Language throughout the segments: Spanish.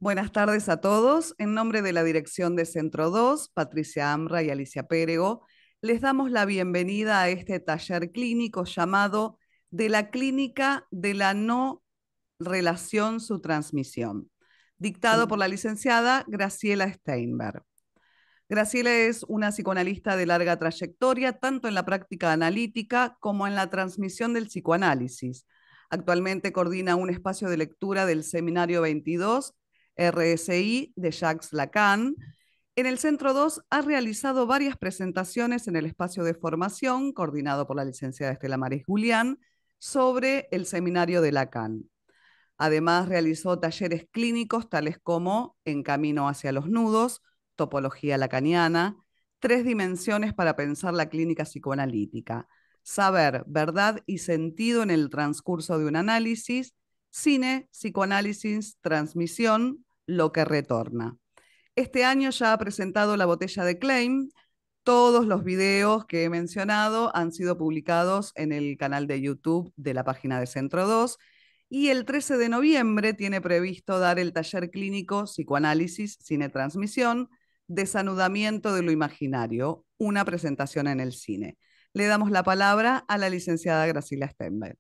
Buenas tardes a todos. En nombre de la dirección de Centro 2, Patricia Amra y Alicia Pérego, les damos la bienvenida a este taller clínico llamado De la clínica de la no relación su transmisión, dictado por la licenciada Graciela Steinberg. Graciela es una psicoanalista de larga trayectoria, tanto en la práctica analítica como en la transmisión del psicoanálisis. Actualmente coordina un espacio de lectura del Seminario 22 RSI de Jacques Lacan. En el Centro 2 ha realizado varias presentaciones en el espacio de formación, coordinado por la licenciada Estela Maris Julián, sobre el Seminario de Lacan. Además, realizó talleres clínicos tales como En camino hacia los nudos, Topología lacaniana, Tres dimensiones para pensar la clínica psicoanalítica, Saber, verdad y sentido en el transcurso de un análisis, Cine, psicoanálisis, transmisión, Lo que retorna. Este año ya ha presentado La botella de Klein. Todos los videos que he mencionado han sido publicados en el canal de YouTube de la página de Centro 2 y el 13 de noviembre tiene previsto dar el taller clínico Psicoanálisis, Cine Transmisión, Desanudamiento de lo Imaginario, una presentación en el cine. Le damos la palabra a la licenciada Graciela Stenberg.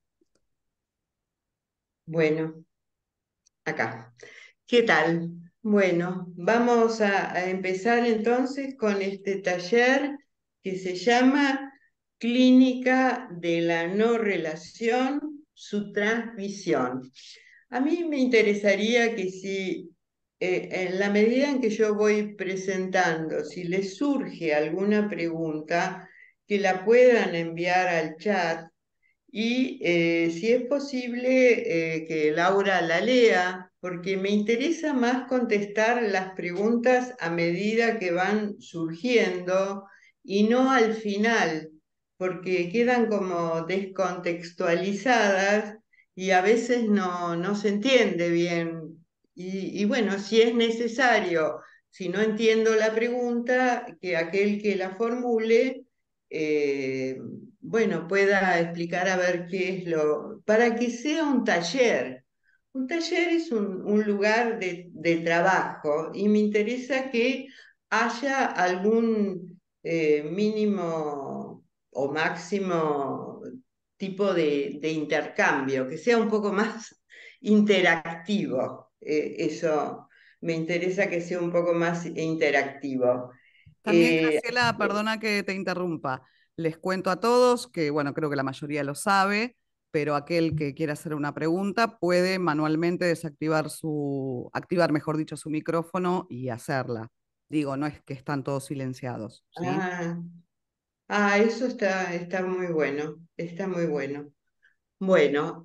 Bueno, acá. ¿Qué tal? Bueno, vamos a empezar entonces con este taller que se llama Clínica de la no relación, su transmisión. A mí me interesaría que si, en la medida en que yo voy presentando, si les surge alguna pregunta, que la puedan enviar al chat y si es posible que Laura la lea, porque me interesa más contestar las preguntas a medida que van surgiendo y no al final, porque quedan como descontextualizadas y a veces no se entiende bien. Y bueno, si es necesario, si no entiendo la pregunta, que aquel que la formule eh, bueno, pueda explicar a ver qué es para que sea un taller. Un taller es un lugar de trabajo y me interesa que haya algún mínimo o máximo tipo de intercambio, que sea un poco más interactivo. Eso me interesa que sea un poco más interactivo. También, Eh, Graciela, perdona que te interrumpa. Les cuento a todos que, bueno, creo que la mayoría lo sabe, pero aquel que quiera hacer una pregunta puede manualmente activar, mejor dicho, su micrófono y hacerla. Digo, no es que están todos silenciados, ¿sí? ah, eso está muy bueno, está muy bueno. Bueno,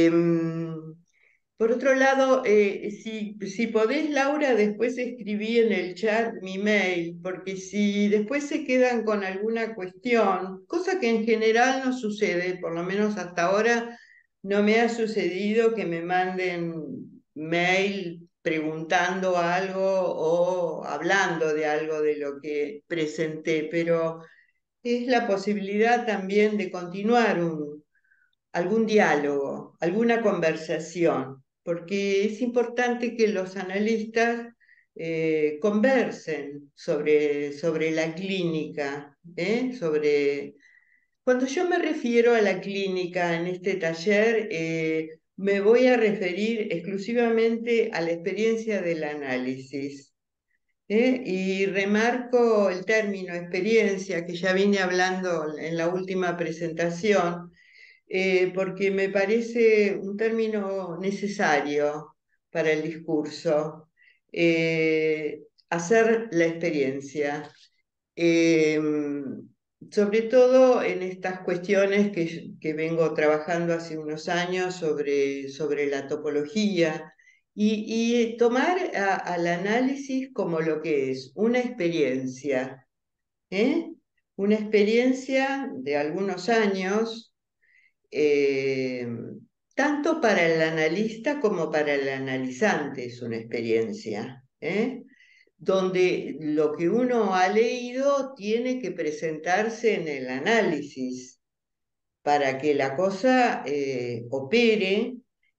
por otro lado, si podés, Laura, después escribí en el chat mi mail, porque si después se quedan con alguna cuestión, cosa que en general no sucede, por lo menos hasta ahora no me ha sucedido que me manden mail preguntando algo o hablando de algo de lo que presenté, pero es la posibilidad también de continuar algún diálogo, alguna conversación, porque es importante que los analistas conversen sobre la clínica, Cuando yo me refiero a la clínica en este taller, me voy a referir exclusivamente a la experiencia del análisis. Y remarco el término experiencia que ya vine hablando en la última presentación, porque me parece un término necesario para el discurso. Hacer la experiencia. Eh, Sobre todo en estas cuestiones que vengo trabajando hace unos años sobre la topología y tomar al análisis como lo que es una experiencia, ¿eh? Una experiencia de algunos años, eh, tanto para el analista como para el analizante es una experiencia, donde lo que uno ha leído tiene que presentarse en el análisis para que la cosa opere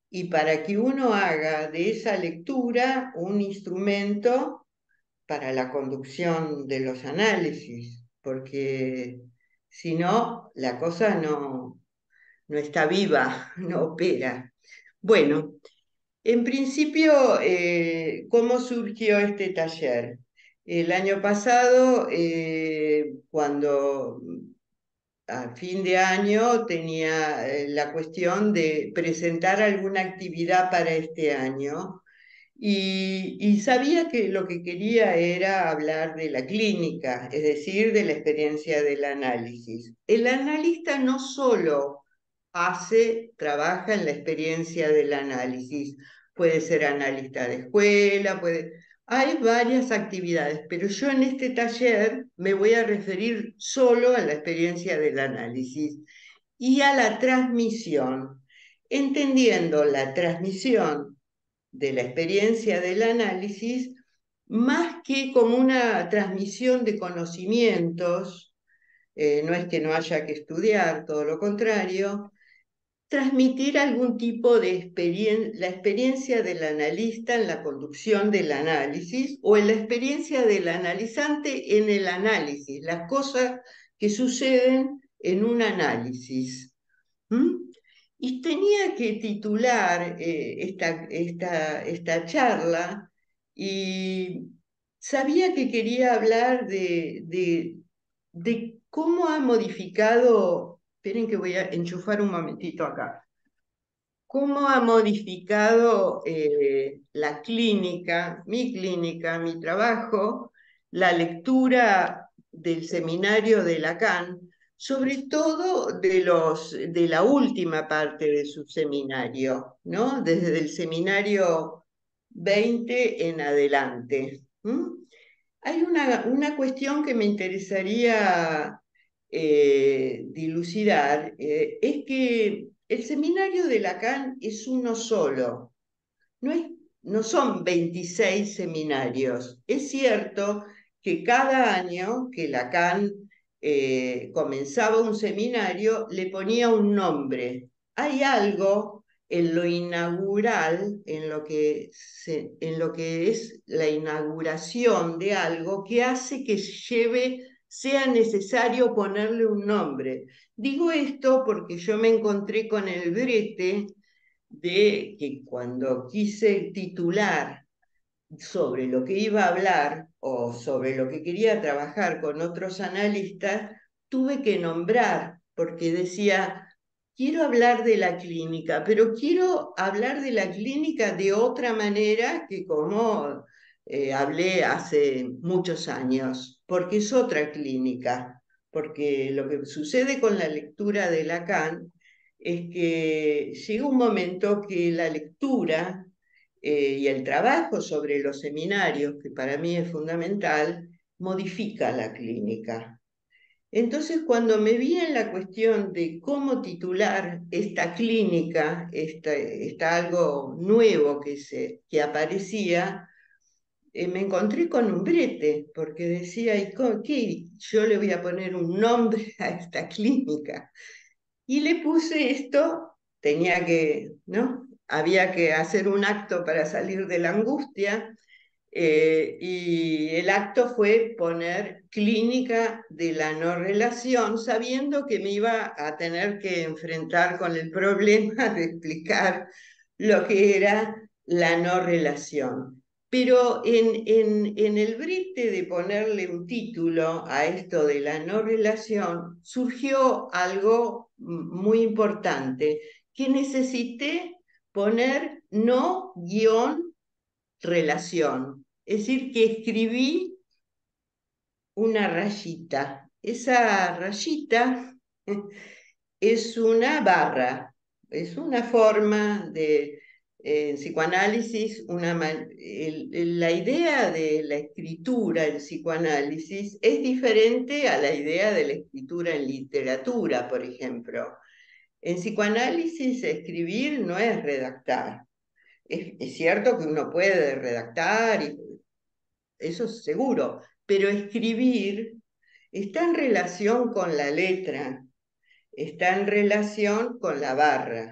y para que uno haga de esa lectura un instrumento para la conducción de los análisis, porque si no, la cosa no está viva, no opera. Bueno, en principio, ¿cómo surgió este taller? El año pasado, cuando a fin de año tenía la cuestión de presentar alguna actividad para este año y sabía que lo que quería era hablar de la clínica, es decir, de la experiencia del análisis. El analista no solo trabaja en la experiencia del análisis, puede ser analista de escuela, hay varias actividades, pero yo en este taller me voy a referir solo a la experiencia del análisis y a la transmisión, entendiendo la transmisión de la experiencia del análisis más que como una transmisión de conocimientos, no es que no haya que estudiar, todo lo contrario, transmitir algún tipo de la experiencia del analista en la conducción del análisis o en la experiencia del analizante en el análisis, las cosas que suceden en un análisis. ¿Mm? Y tenía que titular esta charla y sabía que quería hablar de cómo ha modificado, esperen que voy a enchufar un momentito acá, cómo ha modificado la clínica, mi trabajo, la lectura del seminario de Lacan, sobre todo de la última parte de su seminario, ¿no? Desde el seminario 20 en adelante. Hay una cuestión que me interesaría dilucidar, es que el seminario de Lacan es uno solo, no, no son 26 seminarios. Es cierto que cada año que Lacan comenzaba un seminario, le ponía un nombre. Hay algo en lo inaugural, en lo que es la inauguración de algo, que hace que sea necesario ponerle un nombre. Digo esto porque yo me encontré con el brete de que cuando quise titular sobre lo que iba a hablar o sobre lo que quería trabajar con otros analistas, tuve que nombrar, porque decía, quiero hablar de la clínica, pero quiero hablar de la clínica de otra manera que como hablé hace muchos años, porque es otra clínica, porque lo que sucede con la lectura de Lacan es que llega un momento que la lectura y el trabajo sobre los seminarios, que para mí es fundamental, modifica la clínica. Entonces, cuando me vi en la cuestión de cómo titular esta clínica, algo nuevo que aparecía, me encontré con un brete, porque decía, ¿qué? Yo le voy a poner un nombre a esta clínica. Y le puse esto, ¿no? Había que hacer un acto para salir de la angustia, y el acto fue poner clínica de la no relación, sabiendo que me iba a tener que enfrentar con el problema de explicar lo que era la no relación. Pero en el brete de ponerle un título a esto de la no relación, surgió algo muy importante, que necesité poner no guión relación. Es decir, que escribí una rayita. Esa rayita es una barra, es una forma de psicoanálisis, la idea de la escritura en psicoanálisis es diferente a la idea de la escritura en literatura, por ejemplo. En psicoanálisis, escribir no es redactar. Es cierto que uno puede redactar, y eso es seguro, pero escribir está en relación con la letra, está en relación con la barra.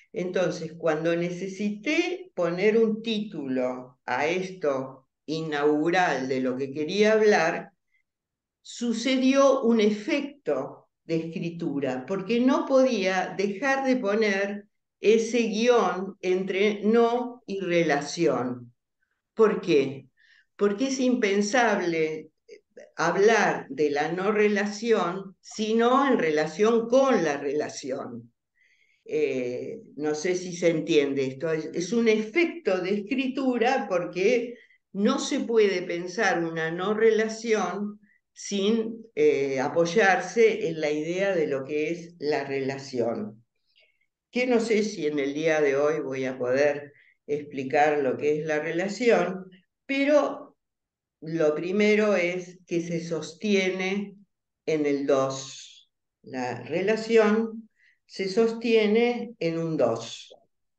Entonces, cuando necesité poner un título a esto inaugural de lo que quería hablar, sucedió un efecto de escritura, porque no podía dejar de poner ese guión entre no y relación. ¿Por qué? Porque es impensable hablar de la no relación, sino en relación con la relación. No sé si se entiende esto, es un efecto de escritura porque no se puede pensar una no relación sin apoyarse en la idea de lo que es la relación. Que no sé si en el día de hoy voy a poder explicar lo que es la relación, pero lo primero es que se sostiene en el 2. La relación se sostiene en un 2.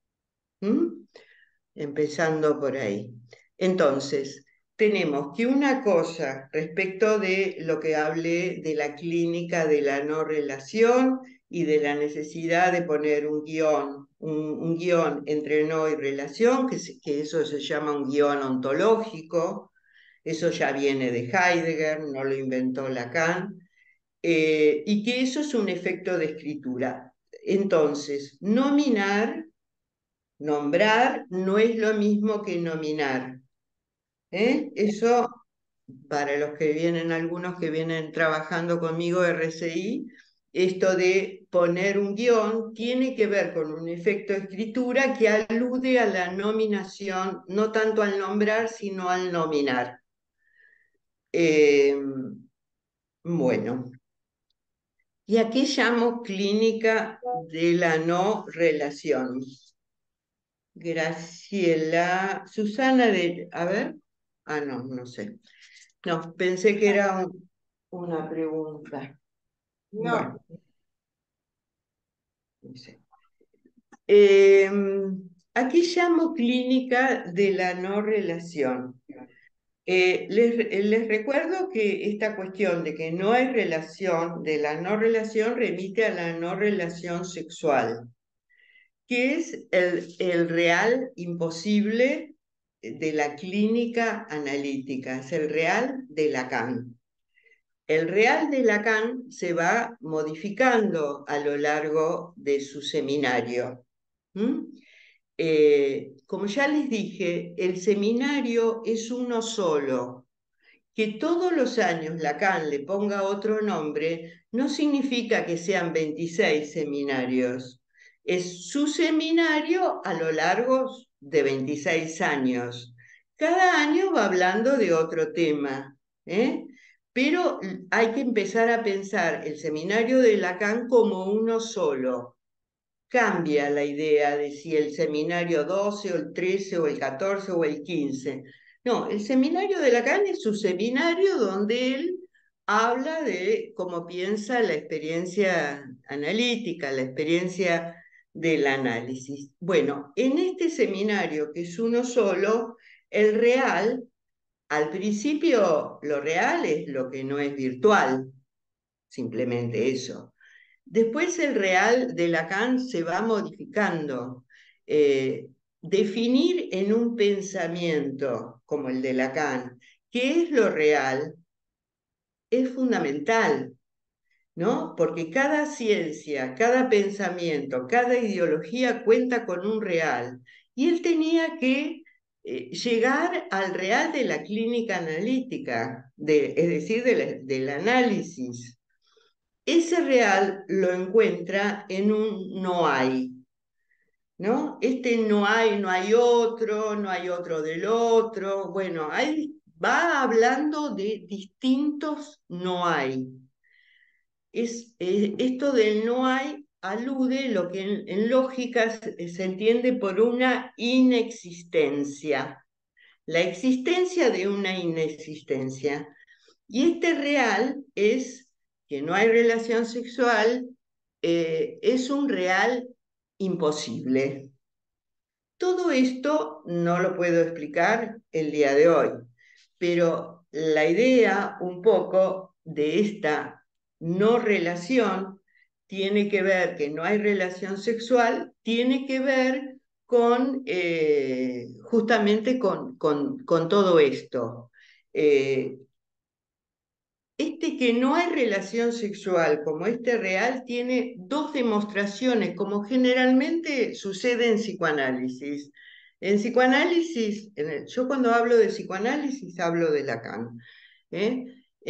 Empezando por ahí. Entonces, tenemos que una cosa respecto de lo que hablé de la clínica de la no relación y de la necesidad de poner un guión entre no y relación, que eso se llama un guión ontológico. Eso ya viene de Heidegger, no lo inventó Lacan, y que eso es un efecto de escritura. Entonces, nombrar no es lo mismo que nominar. Eso, para los que vienen, algunos que vienen trabajando conmigo RCI, esto de poner un guión tiene que ver con un efecto de escritura que alude a la nominación, no tanto al nombrar, sino al nominar. Eh, bueno, ¿y a qué llamo clínica de la no relación? Graciela, Susana de, a ver, no, no sé. No, pensé que era una pregunta. Bueno, no sé. Eh, ¿A qué llamo clínica de la no relación? Les recuerdo que esta cuestión de que no hay relación, de la no relación, remite a la no relación sexual, que es el real imposible de la clínica analítica, es el real de Lacan. El real de Lacan se va modificando a lo largo de su seminario. Como ya les dije, el seminario es uno solo. Que todos los años Lacan le ponga otro nombre no significa que sean 26 seminarios. Es su seminario a lo largo de 26 años. Cada año va hablando de otro tema, ¿eh? Pero hay que empezar a pensar el seminario de Lacan como uno solo. Cambia la idea de si el seminario 12 o el 13 o el 14 o el 15. No, el seminario de Lacan es su seminario donde él habla de cómo piensa la experiencia analítica, la experiencia del análisis. Bueno, en este seminario, que es uno solo, el real, al principio lo real es lo que no es virtual, simplemente eso. Después el real de Lacan se va modificando. Definir en un pensamiento como el de Lacan qué es lo real es fundamental, ¿no? Porque cada ciencia, cada pensamiento, cada ideología cuenta con un real. Y él tenía que llegar al real de la clínica analítica, es decir, del análisis. Ese real lo encuentra en un no hay, ¿no? Este no hay otro, no hay otro del otro. Bueno, va hablando de distintos no hay. Esto del no hay alude lo que en lógica se entiende por una inexistencia, la existencia de una inexistencia. Y este real es que no hay relación sexual, es un real imposible. Todo esto no lo puedo explicar el día de hoy, pero la idea un poco de esta no relación tiene que ver, que no hay relación sexual, tiene que ver con justamente con todo esto. Eh, este que no hay relación sexual como este real tiene dos demostraciones, como generalmente sucede en psicoanálisis. En psicoanálisis, yo cuando hablo de psicoanálisis hablo de Lacan. ¿eh?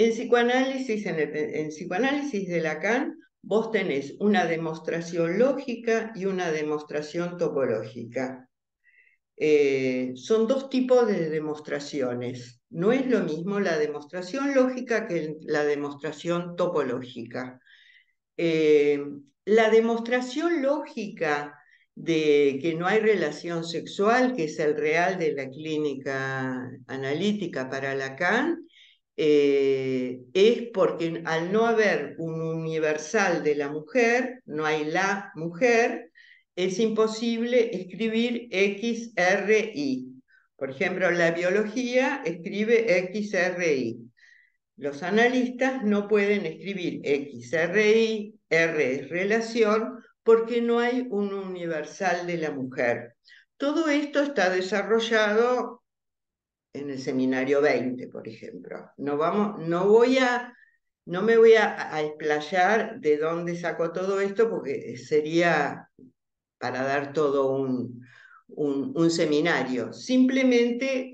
En psicoanálisis de Lacan, vos tenés una demostración lógica y una demostración topológica. Son dos tipos de demostraciones. No es lo mismo la demostración lógica que la demostración topológica. Eh, la demostración lógica de que no hay relación sexual, que es el real de la clínica analítica para Lacan, es porque al no haber un universal de la mujer, no hay la mujer, es imposible escribir XRI. Por ejemplo, la biología escribe XRI. Los analistas no pueden escribir XRI, R es relación, porque no hay un universal de la mujer. Todo esto está desarrollado en el seminario 20, por ejemplo. No me voy a explayar de dónde sacó todo esto, porque sería para dar todo un seminario. Simplemente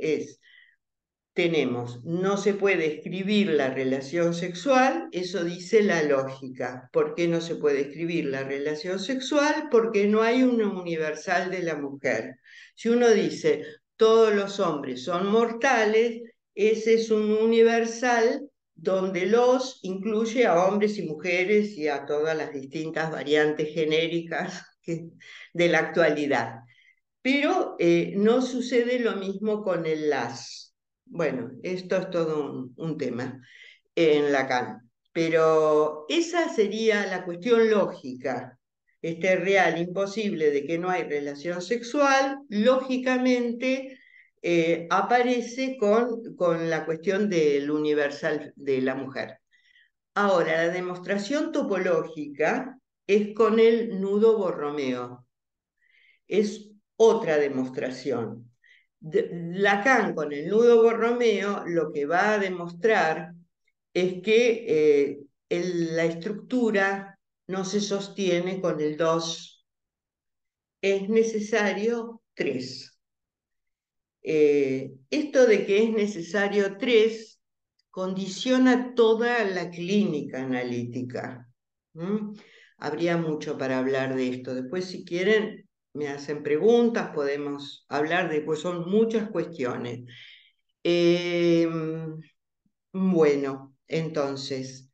no se puede escribir la relación sexual, eso dice la lógica. ¿Por qué no se puede escribir la relación sexual? Porque no hay un universal de la mujer. Si uno dice, todos los hombres son mortales, ese es un universal donde los incluye a hombres y mujeres y a todas las distintas variantes genéricas de la actualidad. Pero no sucede lo mismo con el las. Bueno, esto es todo un tema en Lacan. Pero esa sería la cuestión lógica. Este real imposible de que no hay relación sexual, lógicamente aparece con la cuestión del universal de la mujer. Ahora, la demostración topológica es con el nudo Borromeo. Es otra demostración. Lacan con el nudo Borromeo lo que va a demostrar es que la estructura no se sostiene con el 2, es necesario 3. Esto de que es necesario 3 condiciona toda la clínica analítica. ¿Mm? Habría mucho para hablar de esto. Después, si quieren, me hacen preguntas, podemos hablar, después son muchas cuestiones. Eh, bueno, entonces,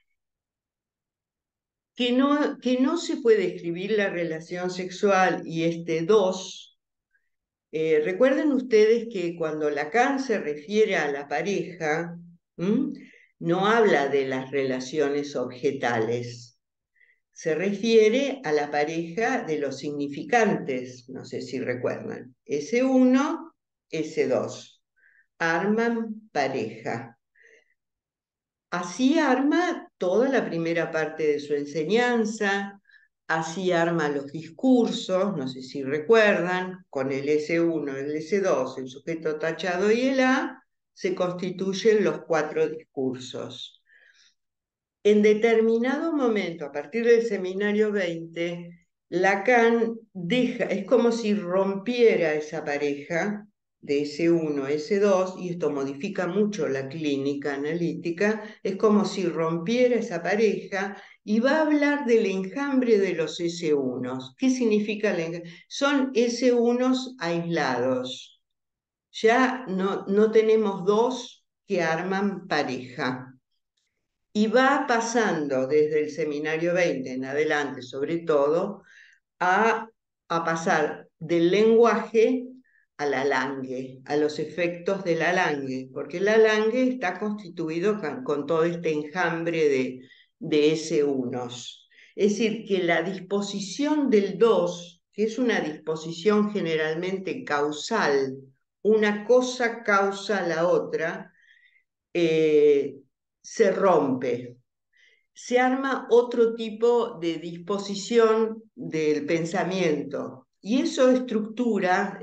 que no se puede escribir la relación sexual y este 2. Recuerden ustedes que cuando Lacan se refiere a la pareja, no habla de las relaciones objetales, se refiere a la pareja de los significantes, no sé si recuerdan, S1, S2, arman pareja. Así arma toda la primera parte de su enseñanza, así arma los discursos, no sé si recuerdan, con el S1, el S2, el sujeto tachado y el A, se constituyen los 4 discursos. En determinado momento, a partir del seminario 20, Lacan es como si rompiera esa pareja de S1, S2, y esto modifica mucho la clínica analítica, es como si rompiera esa pareja y va a hablar del enjambre de los S1. ¿Qué significa el enjambre? Son S1 aislados. Ya no tenemos dos que arman pareja. Y va pasando desde el seminario 20 en adelante, sobre todo, a pasar del lenguaje a la langue, a los efectos de la langue, porque la langue está constituido con todo este enjambre de S1s. Es decir, que la disposición del 2, que es una disposición generalmente causal, una cosa causa la otra, se rompe. se arma otro tipo de disposición del pensamiento. Y eso estructura,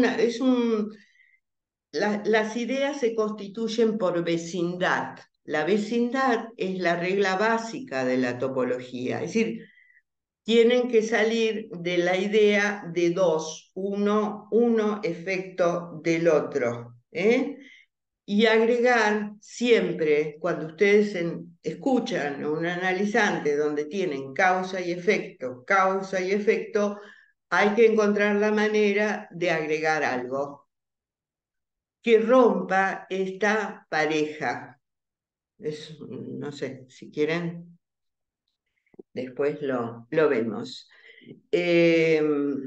las ideas se constituyen por vecindad. La vecindad es la regla básica de la topología, es decir, tienen que salir de la idea de dos, uno efecto del otro, ¿eh? Y agregar siempre, cuando ustedes escuchan a un analizante donde tienen causa y efecto, hay que encontrar la manera de agregar algo que rompa esta pareja. No sé, si quieren, después lo vemos. Eh,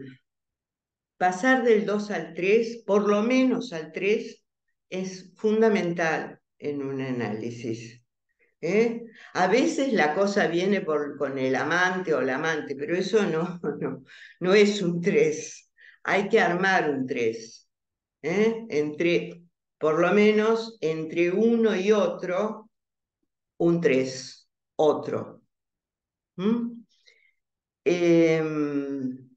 Pasar del 2 al 3, por lo menos al 3, es fundamental en un análisis. ¿Eh? A veces la cosa viene con el amante o la amante, pero eso no es un 3. Hay que armar un 3. Por lo menos entre uno y otro, un 3, otro. ¿Mm? Em,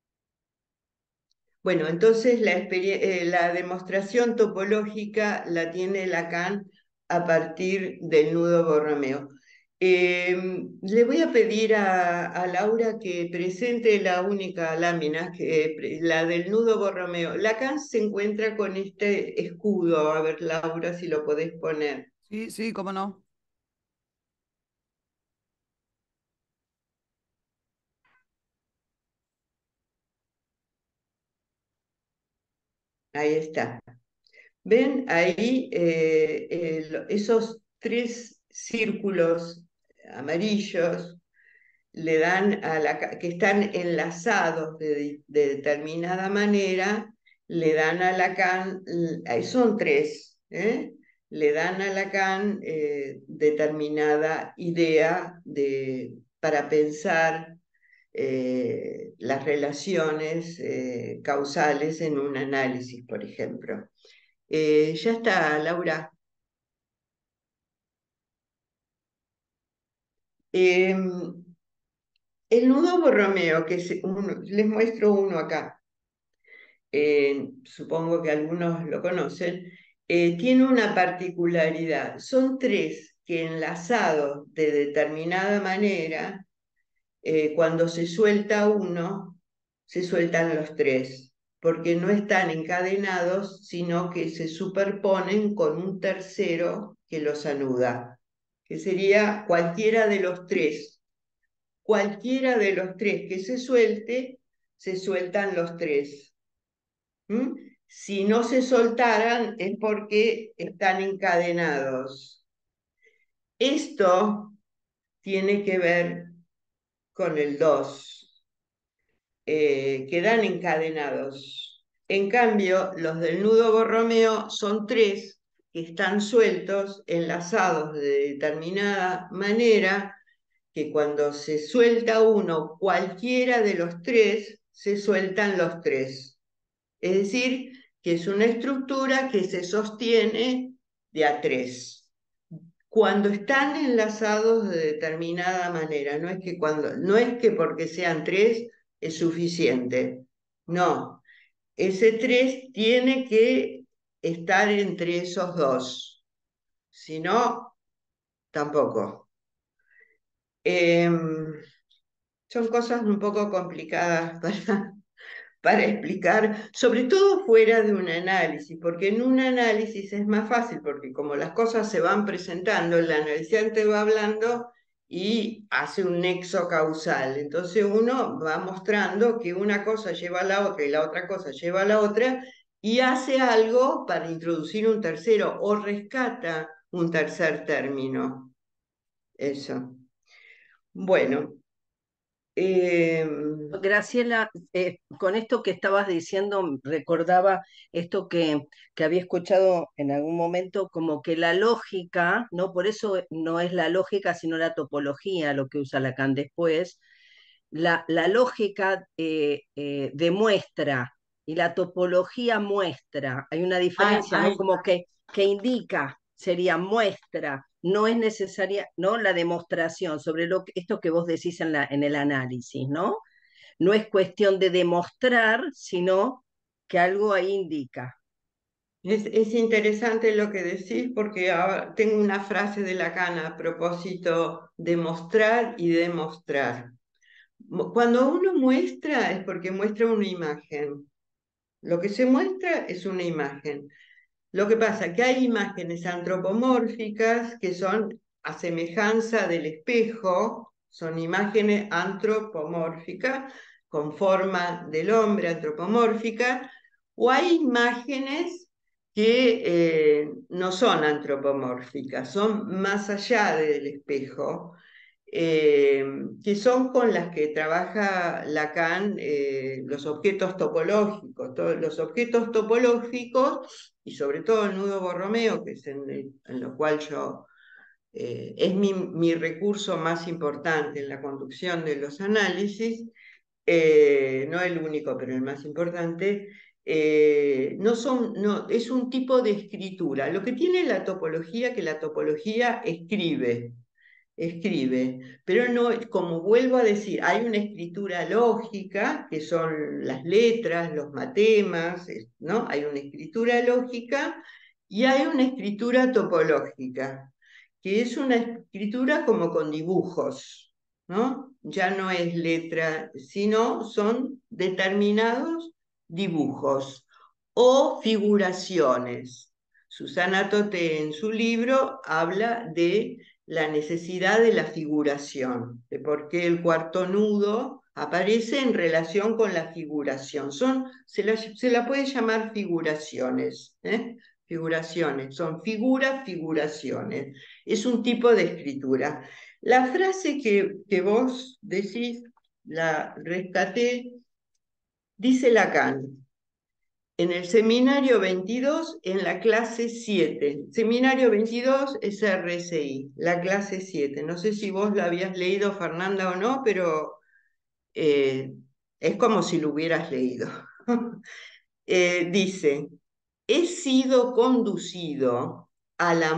Bueno, entonces la demostración topológica la tiene Lacan a partir del nudo Borromeo. Le voy a pedir a Laura que presente la única lámina, la del nudo Borromeo. Lacan se encuentra con este escudo. A ver, Laura, si lo podés poner. Sí, sí, cómo no. Ahí está. ¿Ven ahí esos tres círculos amarillos? Le dan que están enlazados de determinada manera, le dan a Lacan, son tres, le dan a Lacan determinada idea para pensar las relaciones causales en un análisis, por ejemplo. Ya está, Laura. Em, el nudo Borromeo, les muestro uno acá, supongo que algunos lo conocen, tiene una particularidad. Son tres que enlazados de determinada manera, cuando se suelta uno, se sueltan los tres, porque no están encadenados, sino que se superponen con un tercero que los anuda, que sería cualquiera de los tres que se suelte, se sueltan los tres. ¿Mm? Si no se soltaran es porque están encadenados. Esto tiene que ver con el 2, quedan encadenados. En cambio, los del nudo Borromeo son tres que están sueltos, enlazados de determinada manera, que cuando se suelta uno, cualquiera de los tres, se sueltan los tres. Es decir, que es una estructura que se sostiene de a tres. Cuando están enlazados de determinada manera, no es que porque sean tres es suficiente. No, ese tres tiene que estar entre esos dos. Si no, tampoco. Son cosas un poco complicadas para explicar, sobre todo fuera de un análisis, porque en un análisis es más fácil, porque como las cosas se van presentando, el analizante va hablando y hace un nexo causal. Entonces uno va mostrando que una cosa lleva a la otra y la otra cosa lleva a la otra y hace algo para introducir un tercero o rescata un tercer término. Eso. Bueno. em, Graciela, con esto que estabas diciendo, recordaba esto que había escuchado en algún momento, como que la lógica, ¿no? Por eso no es la lógica, sino la topología, lo que usa Lacan después. La lógica demuestra y la topología muestra. Hay una diferencia, ¿no? Ay, Como que indica, sería muestra, no es necesaria, ¿no? La demostración sobre esto que vos decís en el análisis, ¿no? No es cuestión de demostrar, sino que algo ahí indica. Es interesante lo que decís porque ahora tengo una frase de Lacan a propósito de mostrar y demostrar. Cuando uno muestra es porque muestra una imagen. Lo que se muestra es una imagen. Lo que pasa es que hay imágenes antropomórficas que son a semejanza del espejo, son imágenes antropomórficas con forma del hombre antropomórfica, o hay imágenes que no son antropomórficas, son más allá del espejo, que son con las que trabaja Lacan, los objetos topológicos. Los objetos topológicos, y sobre todo el nudo Borromeo, que es en lo cual yo es mi recurso más importante en la conducción de los análisis, no el único, pero el más importante. No, es un tipo de escritura. Lo que tiene la topología, que la topología escribe, pero no, como vuelvo a decir, hay una escritura lógica, que son las letras, los matemas, ¿no? Hay una escritura lógica y hay una escritura topológica, que es una escritura como con dibujos, ¿no? Ya no es letra, sino son determinados dibujos o figuraciones. Susana Toté en su libro habla de la necesidad de la figuración, de por qué el cuarto nudo aparece en relación con la figuración. Se la puede llamar figuraciones, ¿eh? Figuraciones, son figuras, figuraciones. Es un tipo de escritura. La frase que vos decís, la rescaté, dice Lacan, en el seminario 22, en la clase 7. Seminario 22 es RSI, la clase 7. No sé si vos la habías leído, Fernanda, o no, pero es como si lo hubieras leído. Dice, he sido conducido a la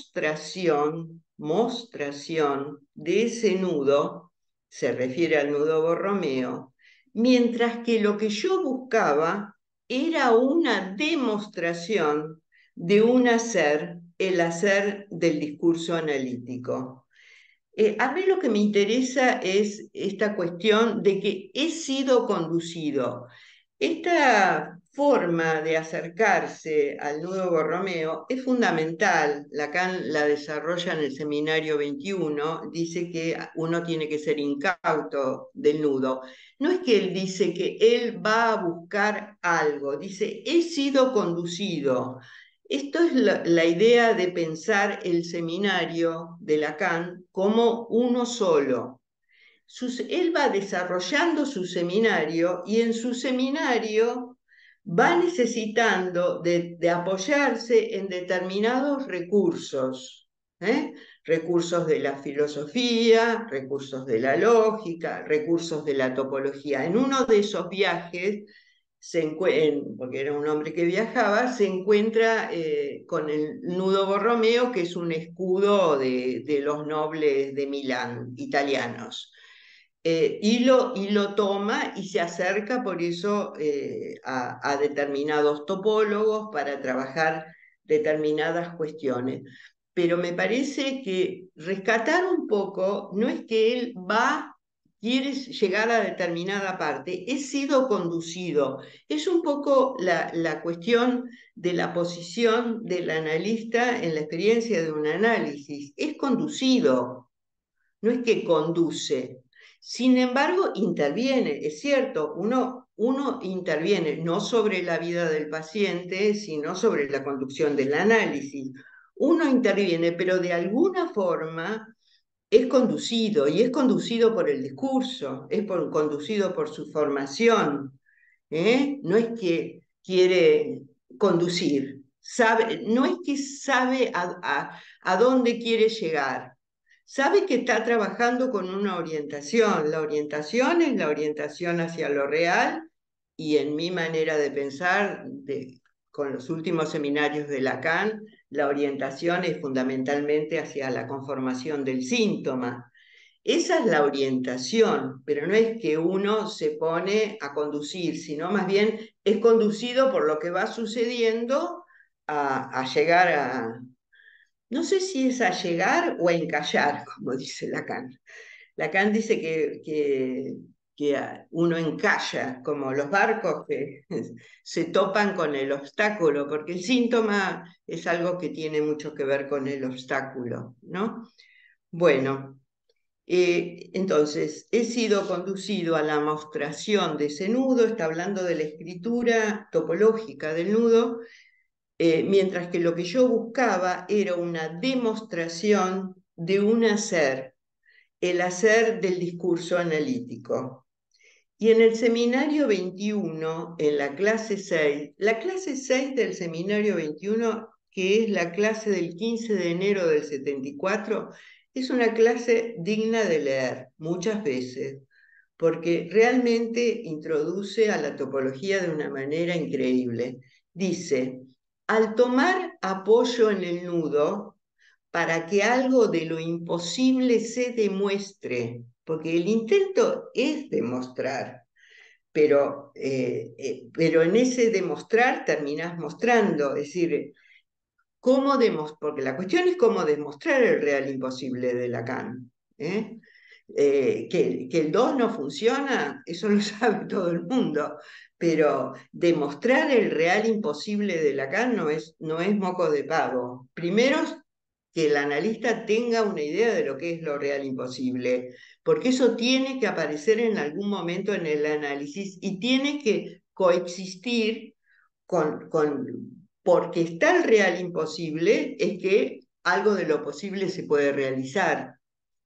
mostración de ese nudo, se refiere al nudo Borromeo, mientras que lo que yo buscaba era una demostración de un hacer, el hacer del discurso analítico. A mí lo que me interesa es esta cuestión de que he sido conducido. Esta forma de acercarse al nudo Borromeo es fundamental. Lacan la desarrolla en el seminario 21, dice que uno tiene que ser incauto del nudo. No es que él dice que él va a buscar algo, dice, he sido conducido. Esto es la idea de pensar el seminario de Lacan como uno solo. Él va desarrollando su seminario y en su seminario va necesitando de apoyarse en determinados recursos, ¿eh? Recursos de la filosofía, recursos de la lógica, recursos de la topología. En uno de esos viajes, porque era un hombre que viajaba, se encuentra con el nudo Borromeo, que es un escudo de los nobles de Milán, italianos. Y lo toma y se acerca por eso a determinados topólogos para trabajar determinadas cuestiones. Pero me parece que rescatar un poco no es que él quiere llegar a determinada parte, he sido conducido. Es un poco la cuestión de la posición del analista en la experiencia de un análisis. Es conducido, no es que conduce. Sin embargo, interviene, es cierto, uno interviene no sobre la vida del paciente, sino sobre la conducción del análisis. Uno interviene, pero de alguna forma es conducido, y es conducido por el discurso, conducido por su formación. No es que quiere conducir, no es que sabe a dónde quiere llegar. Sabe que está trabajando con una orientación. La orientación es la orientación hacia lo real, y en mi manera de pensar, con los últimos seminarios de Lacan, la orientación es fundamentalmente hacia la conformación del síntoma. Esa es la orientación, pero no es que uno se pone a conducir, sino más bien es conducido por lo que va sucediendo a llegar a, no sé si es a llegar o a encallar, como dice Lacan. Lacan dice que uno encalla, como los barcos que se topan con el obstáculo, porque el síntoma es algo que tiene mucho que ver con el obstáculo, ¿no? Bueno, entonces he sido conducido a la mostración de ese nudo, está hablando de la escritura topológica del nudo, mientras que lo que yo buscaba era una demostración de un hacer, el hacer del discurso analítico. Y en el seminario 21, en la clase 6 del seminario 21, que es la clase del 15 de enero del 74, es una clase digna de leer muchas veces, porque realmente introduce a la topología de una manera increíble. Dice, al tomar apoyo en el nudo, para que algo de lo imposible se demuestre, porque el intento es demostrar, pero en ese demostrar terminás mostrando, es decir, porque la cuestión es cómo demostrar el real imposible de Lacan. ¿Eh? Que el 2 no funciona, eso lo sabe todo el mundo, pero demostrar el real imposible de Lacan no es moco de pavo. Primero, que el analista tenga una idea de lo que es lo real imposible, porque eso tiene que aparecer en algún momento en el análisis y tiene que coexistir porque está el real imposible, es que algo de lo posible se puede realizar.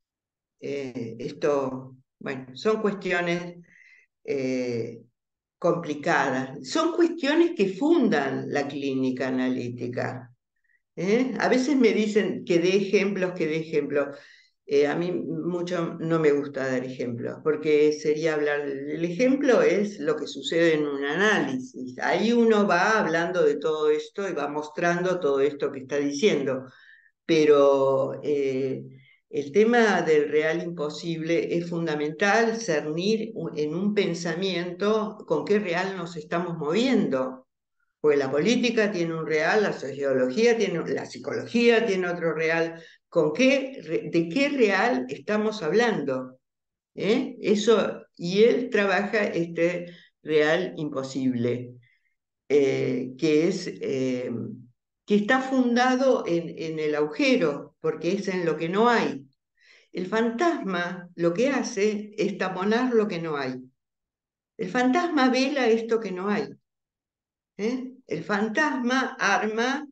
Bueno, son cuestiones eh, complicadas, son cuestiones que fundan la clínica analítica. A veces me dicen que dé ejemplos, que dé ejemplos. A mí mucho no me gusta dar ejemplos, porque sería hablar, el ejemplo es lo que sucede en un análisis. Ahí uno va hablando de todo esto y va mostrando todo esto que está diciendo, pero el tema del real imposible es fundamental cernir en un pensamiento con qué real nos estamos moviendo. Porque la política tiene un real, la sociología tiene, la psicología tiene otro real. ¿De qué real estamos hablando? Eso, y él trabaja este real imposible, que está fundado en el agujero, porque es en lo que no hay. El fantasma lo que hace es taponar lo que no hay. El fantasma vela esto que no hay. El fantasma arma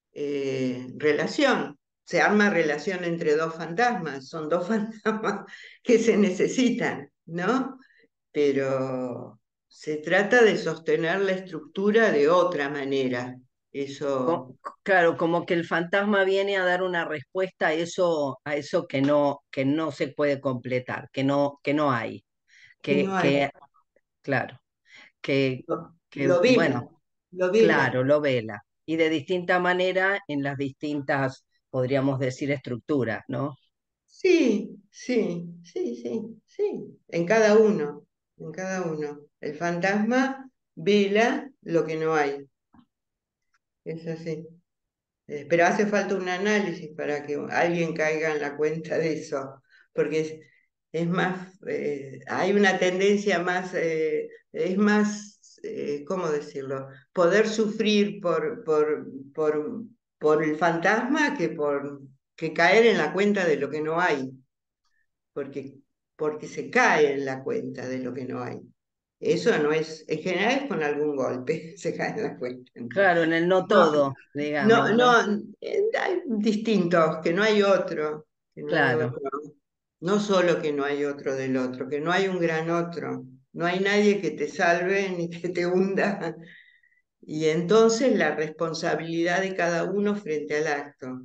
relación. Se arma relación entre dos fantasmas, son dos fantasmas que se necesitan, ¿no? Pero se trata de sostener la estructura de otra manera. Eso, Claro, como que el fantasma viene a dar una respuesta a eso que no se puede completar, que no hay, que no hay. claro, que, Lo vela, bueno, lo vela. claro, lo vela. Y de distinta manera en las distintas, podríamos decir, estructuras, ¿no? Sí, sí, sí, sí, sí. En cada uno, en cada uno. El fantasma vela lo que no hay. Es así. Pero hace falta un análisis para que alguien caiga en la cuenta de eso, porque es más, hay una tendencia más, es más, ¿cómo decirlo? Poder sufrir por, por el fantasma que caer en la cuenta de lo que no hay, porque, porque se cae en la cuenta de lo que no hay. Eso no es, en general es con algún golpe, se cae en la cuenta. Claro, en el no No, todo, digamos, ¿no? hay distintos, que no hay otro, que no hay Claro. otro. No solo que no hay otro del otro, que no hay un gran otro. No hay nadie que te salve ni que te hunda. Y entonces la responsabilidad de cada uno frente al acto.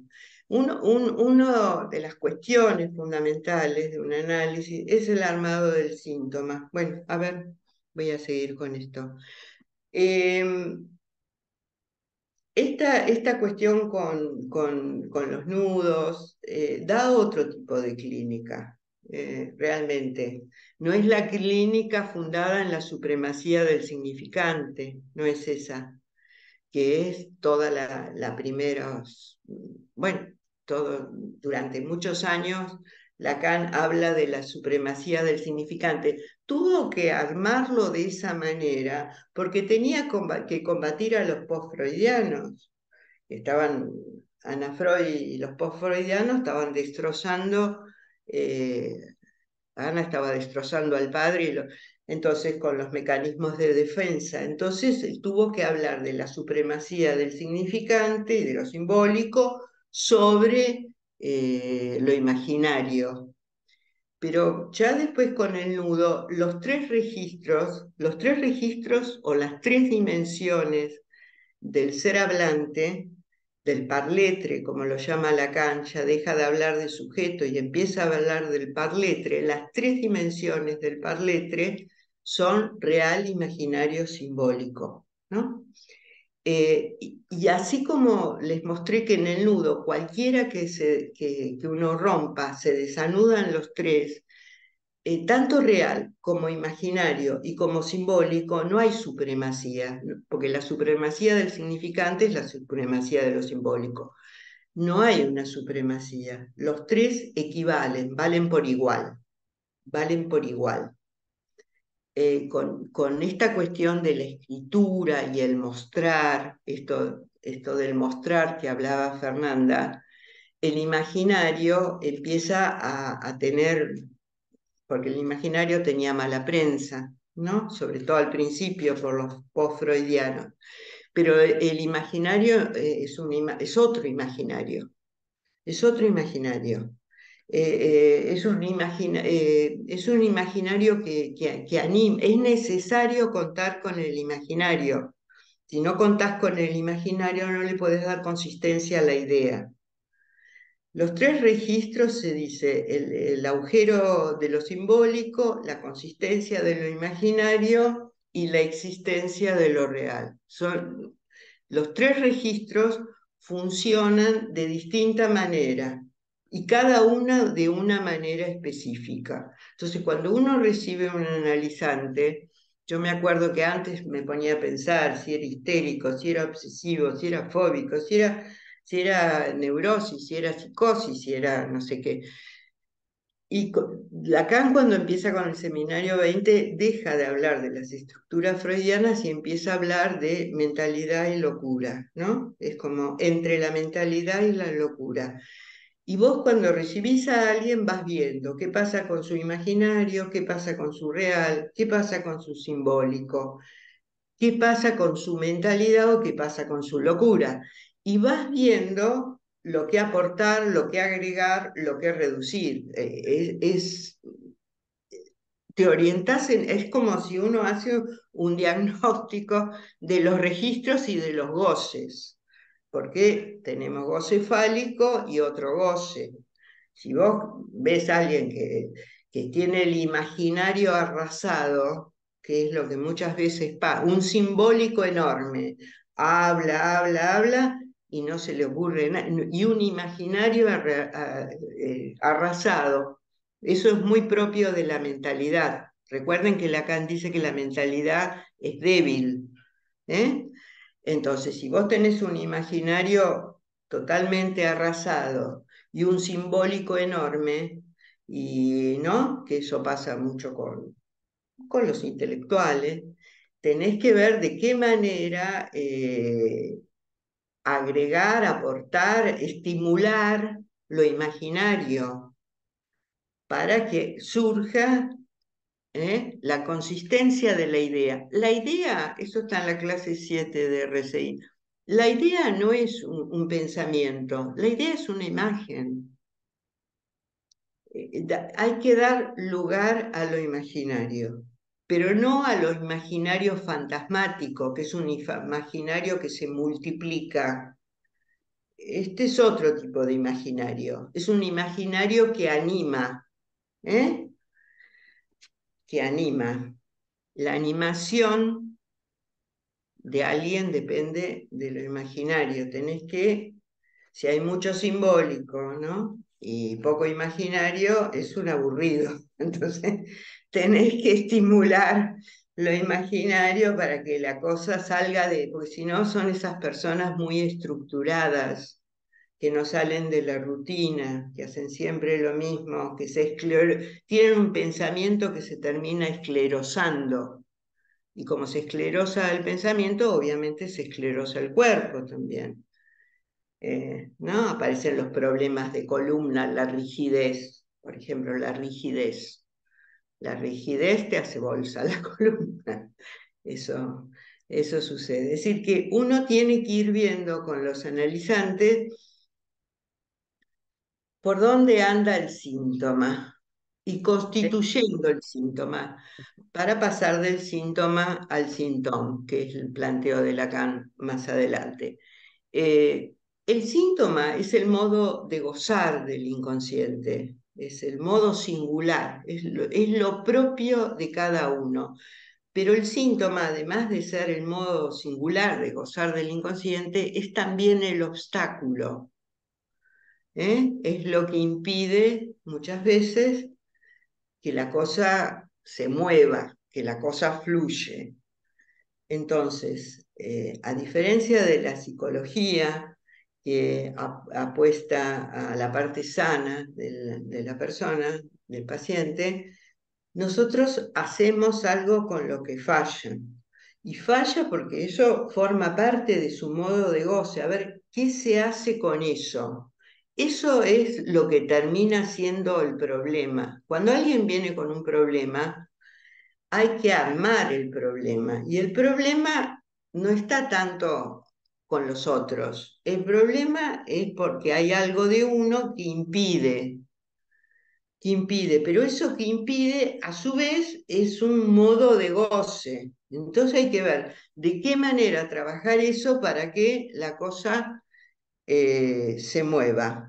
Uno de las cuestiones fundamentales de un análisis es el armado del síntoma. Bueno, a ver, voy a seguir con esto. Em, esta cuestión con los nudos da otro tipo de clínica, realmente. No es la clínica fundada en la supremacía del significante, no es esa, que es toda la primera, bueno, durante muchos años Lacan habla de la supremacía del significante. Tuvo que armarlo de esa manera porque tenía que combatir a los post-freudianos. Estaban, Ana Freud y los post-freudianos estaban destrozando, eh, Ana estaba destrozando al padre, entonces con los mecanismos de defensa. Entonces él tuvo que hablar de la supremacía del significante y de lo simbólico sobre lo imaginario. Pero ya después con el nudo, los tres registros o las tres dimensiones del ser hablante, del parletre, como lo llama Lacan, ya deja de hablar de sujeto y empieza a hablar del parletre. Las tres dimensiones del parletre son real, imaginario, simbólico, ¿no? Y así como les mostré que en el nudo, cualquiera que uno rompa, se desanudan los tres, tanto real como imaginario y como simbólico, no hay supremacía, porque la supremacía del significante es la supremacía de lo simbólico. No hay una supremacía. Los tres equivalen, valen por igual, valen por igual. Con esta cuestión de la escritura y el mostrar, esto del mostrar que hablaba Fernanda, el imaginario empieza a tener, porque el imaginario tenía mala prensa, ¿no? Sobre todo al principio por los post-freudianos. Pero el imaginario es otro imaginario, es otro imaginario. Es un imaginario que anima. Es necesario contar con el imaginario. Si no contás con el imaginario, no le podés dar consistencia a la idea. Los tres registros se dice el agujero de lo simbólico, la consistencia de lo imaginario y la existencia de lo real. Los tres registros funcionan de distinta manera y cada una de una manera específica. Entonces, cuando uno recibe un analizante, yo me acuerdo que antes me ponía a pensar si era histérico, si era obsesivo, si era fóbico, si era neurosis, si era psicosis, si era no sé qué. Y Lacan, cuando empieza con el seminario 20, deja de hablar de las estructuras freudianas y empieza a hablar de mentalidad y locura, ¿no? Es como entre la mentalidad y la locura. Y vos cuando recibís a alguien vas viendo qué pasa con su imaginario, qué pasa con su real, qué pasa con su simbólico, qué pasa con su mentalidad o qué pasa con su locura. Y vas viendo lo que aportar, lo que agregar, lo que reducir. Te orientas es como si uno hace un diagnóstico de los registros y de los goces, porque tenemos goce fálico y otro goce. Si vos ves a alguien que tiene el imaginario arrasado, que es lo que muchas veces pasa, un simbólico enorme, habla, y no se le ocurre nada, y un imaginario arrasado. Eso es muy propio de la mentalidad. Recuerden que Lacan dice que la mentalidad es débil, ¿eh? Entonces, si vos tenés un imaginario totalmente arrasado y un simbólico enorme, y no, que eso pasa mucho con los intelectuales, tenés que ver de qué manera agregar, aportar, estimular lo imaginario para que surja la consistencia de la idea. La idea, eso está en la clase 7 de RCI, la idea no es un pensamiento, la idea es una imagen. Hay que dar lugar a lo imaginario, pero no a lo imaginario fantasmático, que es un imaginario que se multiplica. Este es otro tipo de imaginario, es un imaginario que anima, ¿eh? Que anima. La animación de alguien depende de lo imaginario. Tenés que, si hay mucho simbólico, ¿no? Y poco imaginario, es un aburrido. Entonces, tenés que estimular lo imaginario para que la cosa salga porque si no son esas personas muy estructuradas, que no salen de la rutina, que hacen siempre lo mismo, que tienen un pensamiento que se termina esclerosando. Y como se esclerosa el pensamiento, obviamente se esclerosa el cuerpo también. ¿No? Aparecen los problemas de columna, la rigidez, por ejemplo, la rigidez. La rigidez te hace bolsa la columna. Eso sucede. Es decir, que uno tiene que ir viendo con los analizantes por dónde anda el síntoma y constituyendo el síntoma para pasar del síntoma al síntoma, que es el planteo de Lacan más adelante. El síntoma es el modo de gozar del inconsciente, es el modo singular, es lo propio de cada uno. Pero el síntoma, además de ser el modo singular de gozar del inconsciente, es también el obstáculo. Es lo que impide muchas veces que la cosa se mueva, que la cosa fluye. Entonces, a diferencia de la psicología, que apuesta a la parte sana de la persona, del paciente, nosotros hacemos algo con lo que falla. Y falla porque eso forma parte de su modo de goce. A ver, ¿qué se hace con eso? Eso es lo que termina siendo el problema. Cuando alguien viene con un problema, hay que armar el problema. Y el problema no está tanto con los otros. El problema es porque hay algo de uno pero eso que impide, a su vez, es un modo de goce. Entonces hay que ver de qué manera trabajar eso para que la cosa se mueva.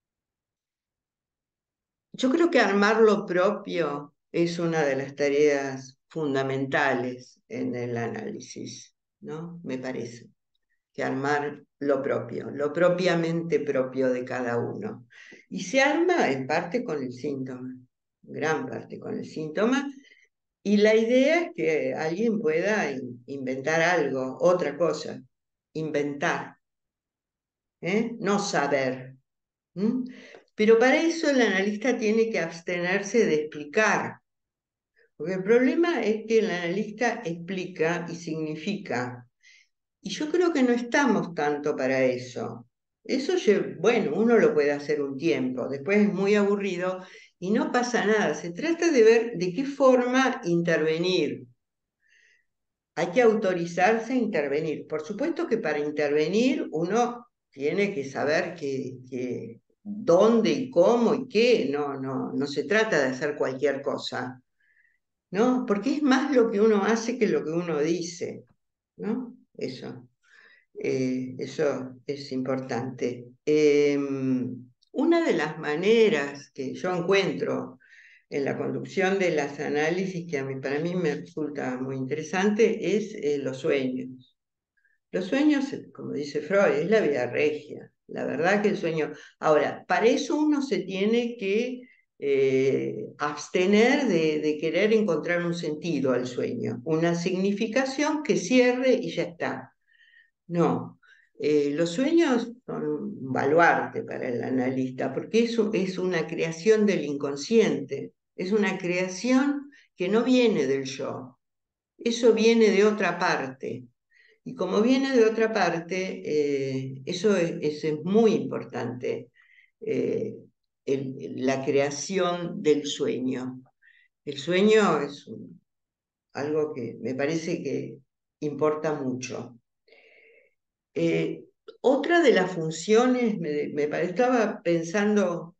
Yo creo que armar lo propio es una de las tareas fundamentales en el análisis, ¿no? Me parece que armar lo propiamente propio de cada uno. Y se arma en parte con el síntoma, gran parte con el síntoma, y la idea es que alguien pueda inventar algo, otra cosa, inventar, no saber. ¿Mm? Pero para eso el analista tiene que abstenerse de explicar, porque el problema es que el analista explica y significa. Y yo creo que no estamos tanto para eso. Eso, bueno, uno lo puede hacer un tiempo, después es muy aburrido y no pasa nada. Se trata de ver de qué forma intervenir. Hay que autorizarse a intervenir. Por supuesto que para intervenir uno tiene que saber dónde y cómo y qué. No se trata de hacer cualquier cosa, ¿no? Porque es más lo que uno hace que lo que uno dice, ¿no? Eso es importante. Una de las maneras que yo encuentro en la conducción de las análisis que para mí me resulta muy interesante es los sueños. Los sueños, como dice Freud, es la vida regia. La verdad que el sueño... Ahora, para eso uno se tiene que abstener de querer encontrar un sentido al sueño, una significación que cierre y ya está. No, los sueños son un baluarte para el analista, porque eso es una creación del inconsciente, es una creación que no viene del yo, eso viene de otra parte. Y como viene de otra parte, eso es muy importante, eh, la creación del sueño. El sueño es algo que me parece que importa mucho. Eh, Otra de las funciones, estaba pensando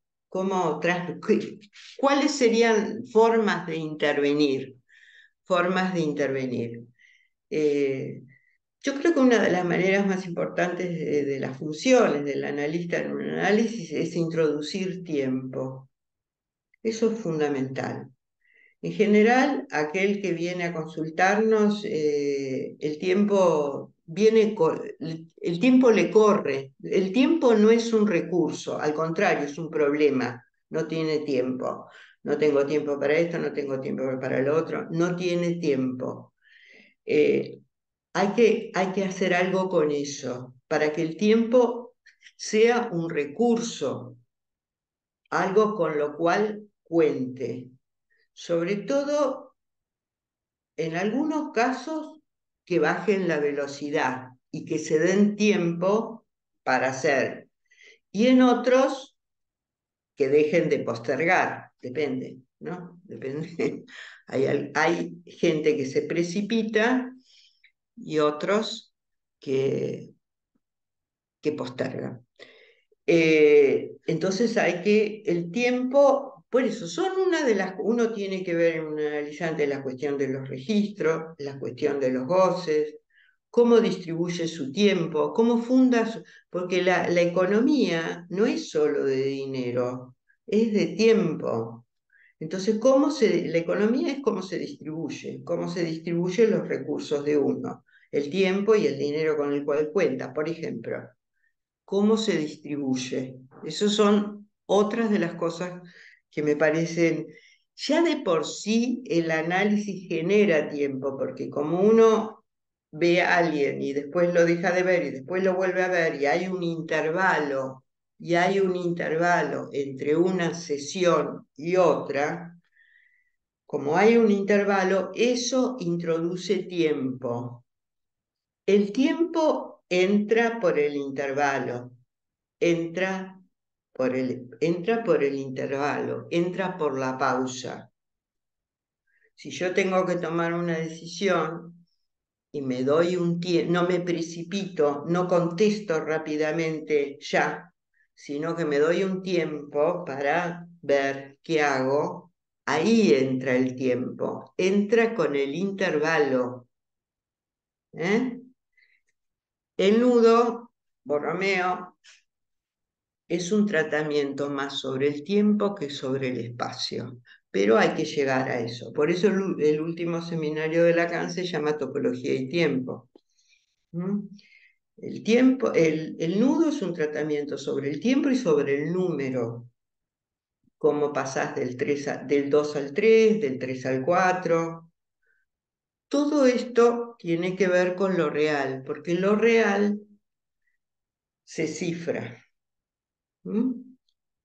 cuáles serían formas de intervenir, formas de intervenir. Eh, yo creo que una de las maneras más importantes de las funciones del analista en un análisis es introducir tiempo. Eso es fundamental. En general, aquel que viene a consultarnos, el tiempo el tiempo le corre. El tiempo no es un recurso, al contrario, es un problema. No tiene tiempo. No tengo tiempo para esto, no tengo tiempo para lo otro. No tiene tiempo. Eh, hay que hacer algo con eso, para que el tiempo sea un recurso, algo con lo cual cuente. Sobre todo en algunos casos que bajen la velocidad y que se den tiempo para hacer. Y en otros que dejen de postergar, depende, ¿no? Depende. Hay gente que se precipita y otros que, que postergan. Entonces hay que, el tiempo, por eso son una de las, uno tiene que ver en un analizante la cuestión de los registros, la cuestión de los goces, cómo distribuye su tiempo, cómo funda, porque la economía no es solo de dinero, es de tiempo. Entonces, la economía es cómo se distribuyen los recursos de uno, el tiempo y el dinero con el cual cuenta, por ejemplo cómo se distribuye. Esas son otras de las cosas que me parecen, ya de por sí el análisis genera tiempo, porque como uno ve a alguien y después lo deja de ver y después lo vuelve a ver y hay un intervalo entre una sesión y otra, como hay un intervalo, eso introduce tiempo. El tiempo entra por el intervalo, entra por el intervalo, entra por la pausa. Si yo tengo que tomar una decisión y me doy un tiempo, no me precipito, no contesto rápidamente ya, sino que me doy un tiempo para ver qué hago, ahí entra el tiempo, entra con el intervalo. ¿Eh? El nudo, Borromeo, es un tratamiento más sobre el tiempo que sobre el espacio, pero hay que llegar a eso. Por eso el último seminario de Lacan se llama Topología y Tiempo. ¿Mm? El nudo es un tratamiento sobre el tiempo y sobre el número, cómo pasás del 2 al 3, del 3 al 4. Todo esto tiene que ver con lo real, porque lo real se cifra. ¿Mm?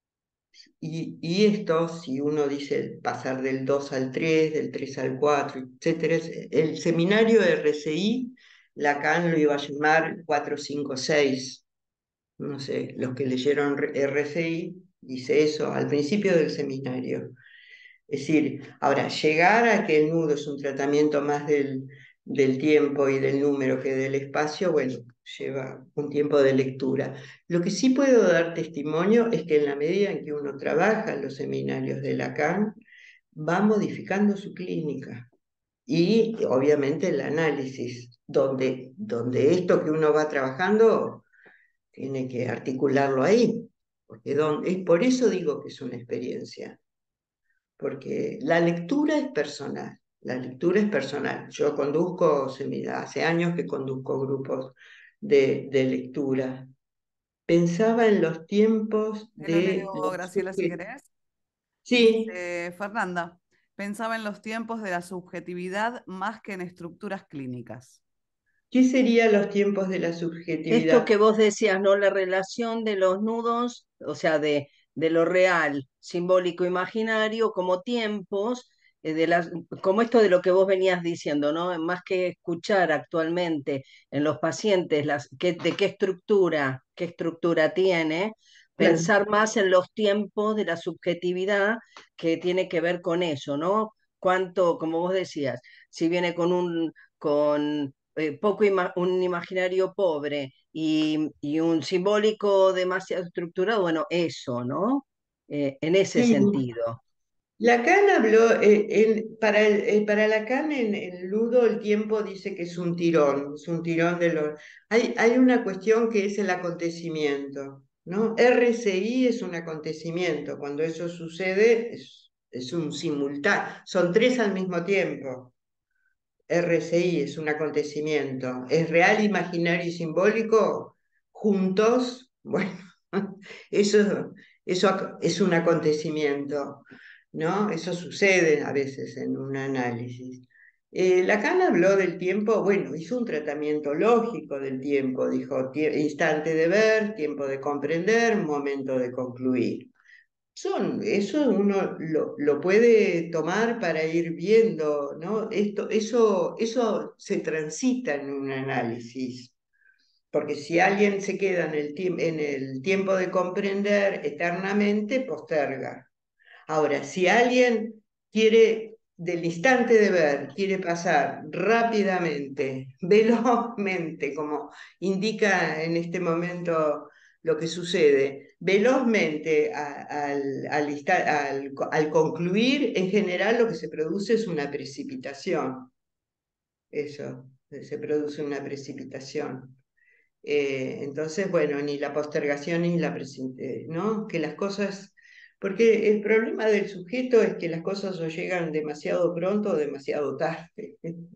Y esto, si uno dice pasar del 2 al 3, del 3 al 4, etcétera, el seminario RCI, Lacan lo iba a llamar 4, 5, 6. No sé, los que leyeron RCI, dice eso al principio del seminario. Es decir, ahora, llegar a que el nudo es un tratamiento más del tiempo y del número que del espacio, bueno, lleva un tiempo de lectura. Lo que sí puedo dar testimonio es que en la medida en que uno trabaja en los seminarios de Lacan, va modificando su clínica. Y obviamente el análisis, donde esto que uno va trabajando tiene que articularlo ahí, porque es por eso digo que es una experiencia porque la lectura es personal, la lectura es personal. Yo hace años que conduzco grupos de lectura. Pensaba en los tiempos Te lo de leo, los Graciela, si sujetos. querés. Sí, Dice Fernanda, pensaba en los tiempos de la subjetividad más que en estructuras clínicas. ¿qué serían los tiempos de la Esto subjetividad? que vos decías, ¿no? La relación de los nudos, o sea, de lo real, simbólico, imaginario, como tiempos, como esto de lo que vos venías diciendo, ¿no? Más que escuchar actualmente en los pacientes de qué estructura tiene, Claro. pensar más en los tiempos de la subjetividad que tiene que ver con eso, ¿no? Cuánto, como vos decías, si viene con un imaginario pobre y un simbólico demasiado estructurado, bueno, eso, ¿no? En ese Sí, sentido. Lacan habló, para Lacan en el Ludo el tiempo dice que es un tirón de los... Hay una cuestión que es el acontecimiento, ¿no? RCI es un acontecimiento, cuando eso sucede es un simultáneo, son tres al mismo tiempo. RCI es un acontecimiento, es real, imaginario y simbólico juntos. Bueno, eso, eso es un acontecimiento, ¿no? Eso sucede a veces en un análisis. Lacan habló del tiempo, bueno, hizo un tratamiento lógico del tiempo, dijo instante de ver, tiempo de comprender, momento de concluir. Eso uno lo puede tomar para ir viendo, ¿no? Eso se transita en un análisis, porque si alguien se queda en el tiempo de comprender eternamente, posterga. Ahora, si alguien quiere, del instante de ver, quiere pasar rápidamente, velozmente, como indica en este momento lo que sucede, velozmente al concluir, en general lo que se produce es una precipitación. Eso, se produce una precipitación. Entonces, bueno, ni la postergación ni la ¿no? Que las cosas, porque el problema del sujeto es que las cosas o llegan demasiado pronto o demasiado tarde.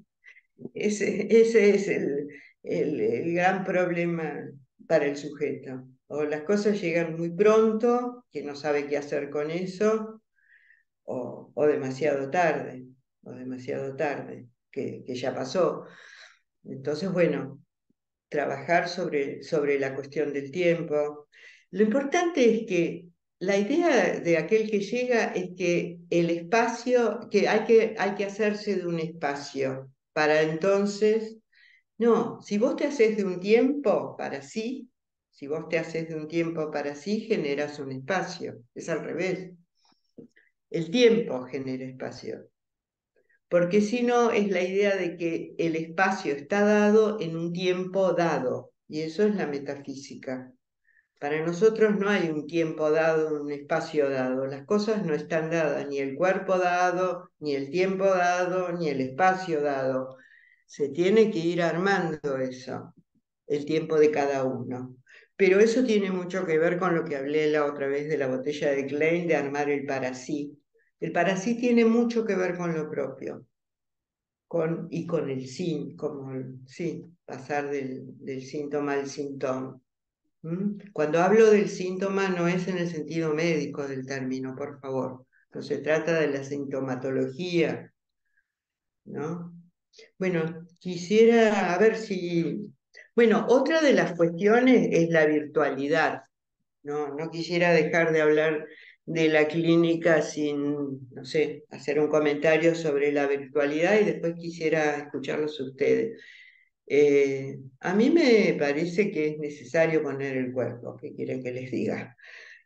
Ese es el gran problema para el sujeto. O las cosas llegan muy pronto, que no sabe qué hacer con eso, o demasiado tarde, que ya pasó. Entonces, bueno, trabajar sobre la cuestión del tiempo. Lo importante es que la idea de aquel que llega es que el espacio, que hay que hacerse de un espacio para entonces, no, si vos te haces de un tiempo para sí, si vos te haces de un tiempo para sí, generas un espacio. Es al revés. El tiempo genera espacio. Porque si no, es la idea de que el espacio está dado en un tiempo dado, y eso es la metafísica. Para nosotros no hay un tiempo dado, un espacio dado, las cosas no están dadas, ni el cuerpo dado, ni el tiempo dado, ni el espacio dado. Se tiene que ir armando eso, el tiempo de cada uno. Pero eso tiene mucho que ver con lo que hablé la otra vez de la botella de Klein, de armar el para sí. El para sí tiene mucho que ver con lo propio y con el como sí, pasar del síntoma al síntoma. Cuando hablo del síntoma no es en el sentido médico del término, por favor. No se trata de la sintomatología, ¿no? Bueno, quisiera a ver si... Bueno, otra de las cuestiones es la virtualidad. No quisiera dejar de hablar de la clínica sin, no sé, hacer un comentario sobre la virtualidad y después quisiera escucharlos a ustedes. A mí me parece que es necesario poner el cuerpo, ¿qué quieren que les diga?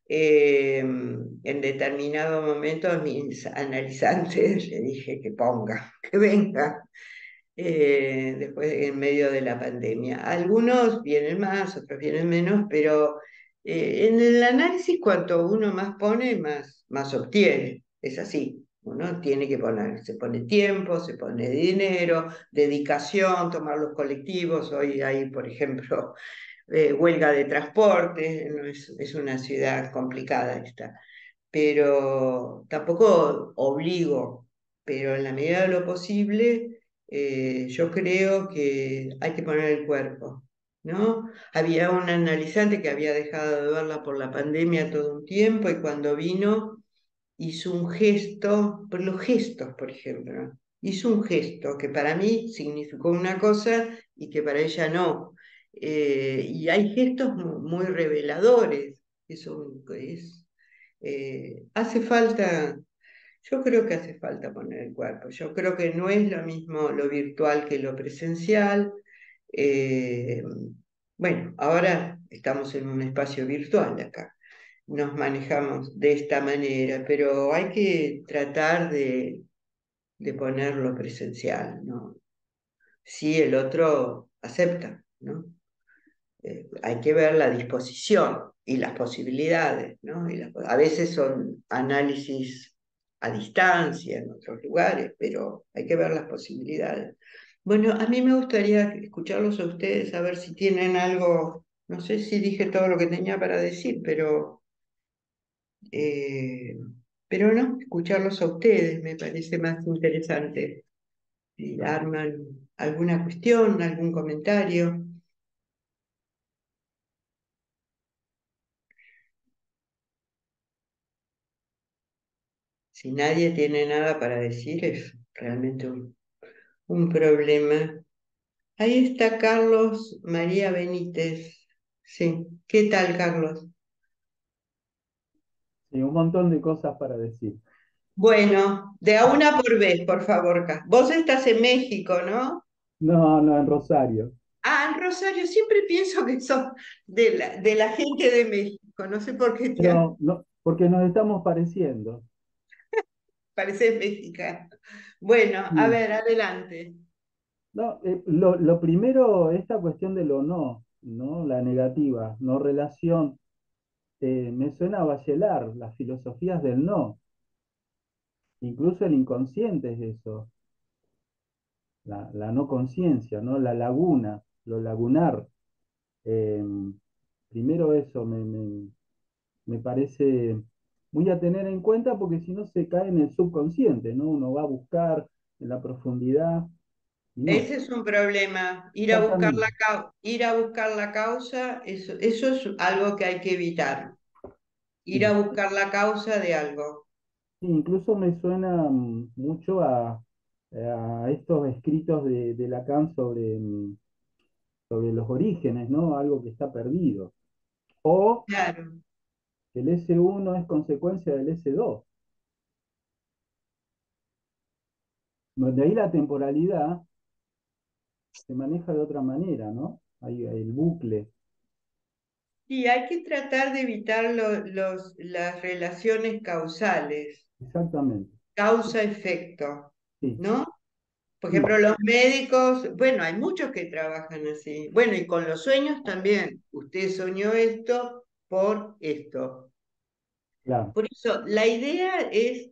En determinado momento a mis analizantes le dije que ponga, que venga, después en medio de la pandemia. Algunos vienen más, otros vienen menos, pero en el análisis cuanto uno más pone, más obtiene. Es así. Uno tiene que poner, se pone tiempo, se pone dinero, dedicación, tomar los colectivos. Hoy hay, por ejemplo, huelga de transporte, no es una ciudad complicada esta, pero tampoco obligo, pero en la medida de lo posible, yo creo que hay que poner el cuerpo, ¿no? Había un analizante que había dejado de verla por la pandemia todo un tiempo y cuando vino hizo un gesto, por los gestos, por ejemplo, ¿no? Hizo un gesto que para mí significó una cosa y que para ella no. Y hay gestos muy reveladores. Eso hace falta, yo creo que hace falta poner el cuerpo. Yo creo que no es lo mismo lo virtual que lo presencial. Eh, bueno, ahora estamos en un espacio virtual acá, nos manejamos de esta manera, pero hay que tratar de ponerlo presencial, ¿no? Si el otro acepta, ¿no? Hay que ver la disposición y las posibilidades, ¿no? A veces son análisis a distancia en otros lugares, pero hay que ver las posibilidades. Bueno, a mí me gustaría escucharlos a ustedes, a ver si tienen algo, no sé si dije todo lo que tenía para decir, pero pero no, escucharlos a ustedes me parece más interesante. Si arman alguna cuestión, algún comentario. Si nadie tiene nada para decir, es realmente un problema. Ahí está Carlos María Benítez. Sí, ¿qué tal, Carlos? Sí, un montón de cosas para decir. Bueno, de a una por vez, por favor, Vos estás en México, ¿no? No, no, en Rosario. Ah, en Rosario, siempre pienso que sos de la gente de México, no sé por qué Pero no, porque nos estamos pareciendo. pareces mexicano. Bueno, a Sí. ver, adelante. No, lo primero, esta cuestión de lo no, ¿no? La negativa, no relación. Me suena a Bachelard, las filosofías del no. Incluso el inconsciente es eso, la no conciencia, ¿no? La laguna, lo lagunar. Eh, Primero eso me parece muy a tener en cuenta porque si no se cae en el subconsciente, ¿no? Uno va a buscar en la profundidad y no. Ese es un problema, Exactamente. ir a buscar la causa, eso es algo que hay que evitar, ir a Sí. buscar la causa de algo. Sí, incluso me suena mucho a estos escritos de Lacan sobre los orígenes, ¿no? Algo que está perdido. O Claro. que el S1 es consecuencia del S2. De ahí la temporalidad se maneja de otra manera, ¿no? Hay el bucle. Y hay que tratar de evitar las relaciones causales, Exactamente. causa-efecto, Sí, ¿no? Por sí, ejemplo, los médicos, bueno, hay muchos que trabajan así. Bueno, y con los sueños también. Usted soñó esto por esto. claro. Por eso, la idea es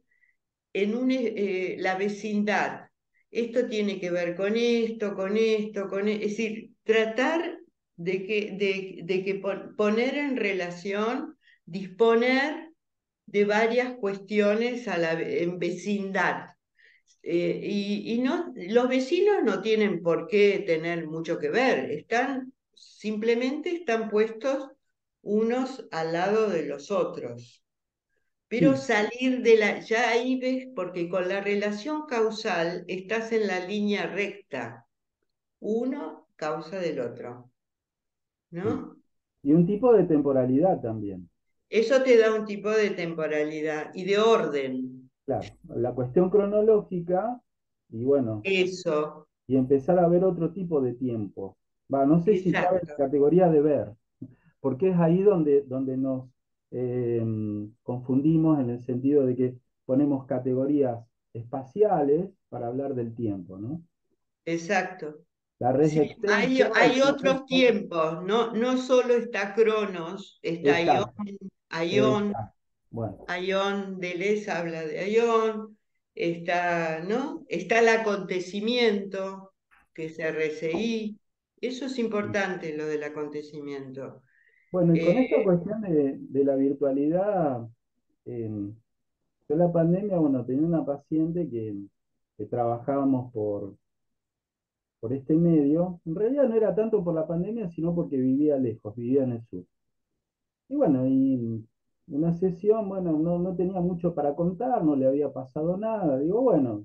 la vecindad. Esto tiene que ver con esto, es decir, tratar de que poner en relación, disponer de varias cuestiones en vecindad. Y no, los vecinos no tienen por qué tener mucho que ver, simplemente están puestos unos al lado de los otros. Pero Sí, salir ya ahí ves, porque con la relación causal estás en la línea recta, uno causa del otro, sí. ¿no? Y un tipo de temporalidad también. Eso te da un tipo de temporalidad y de orden. Claro, la cuestión cronológica y bueno, Eso, y empezar a ver otro tipo de tiempo. Va, no sé si cabe en exacto, la categoría de ver, porque es ahí donde nos confundimos en el sentido de que ponemos categorías espaciales para hablar del tiempo, ¿no? exacto. La res Sí, hay, extensa y hay la res otros tiempos, no solo está Cronos, está Ión, exacto, Aión, exacto. Bueno, Aión, Deleuze habla de Aión, está, ¿no? Está el acontecimiento, que es RCI, eso es sí. importante, lo del acontecimiento. Bueno, y Eh, con esta cuestión de la virtualidad, eh, yo la pandemia, bueno, tenía una paciente que trabajábamos por este medio. En realidad no era tanto por la pandemia, sino porque vivía lejos, vivía en el sur. Y bueno, y una sesión, bueno, no tenía mucho para contar, no le había pasado nada. Digo, bueno,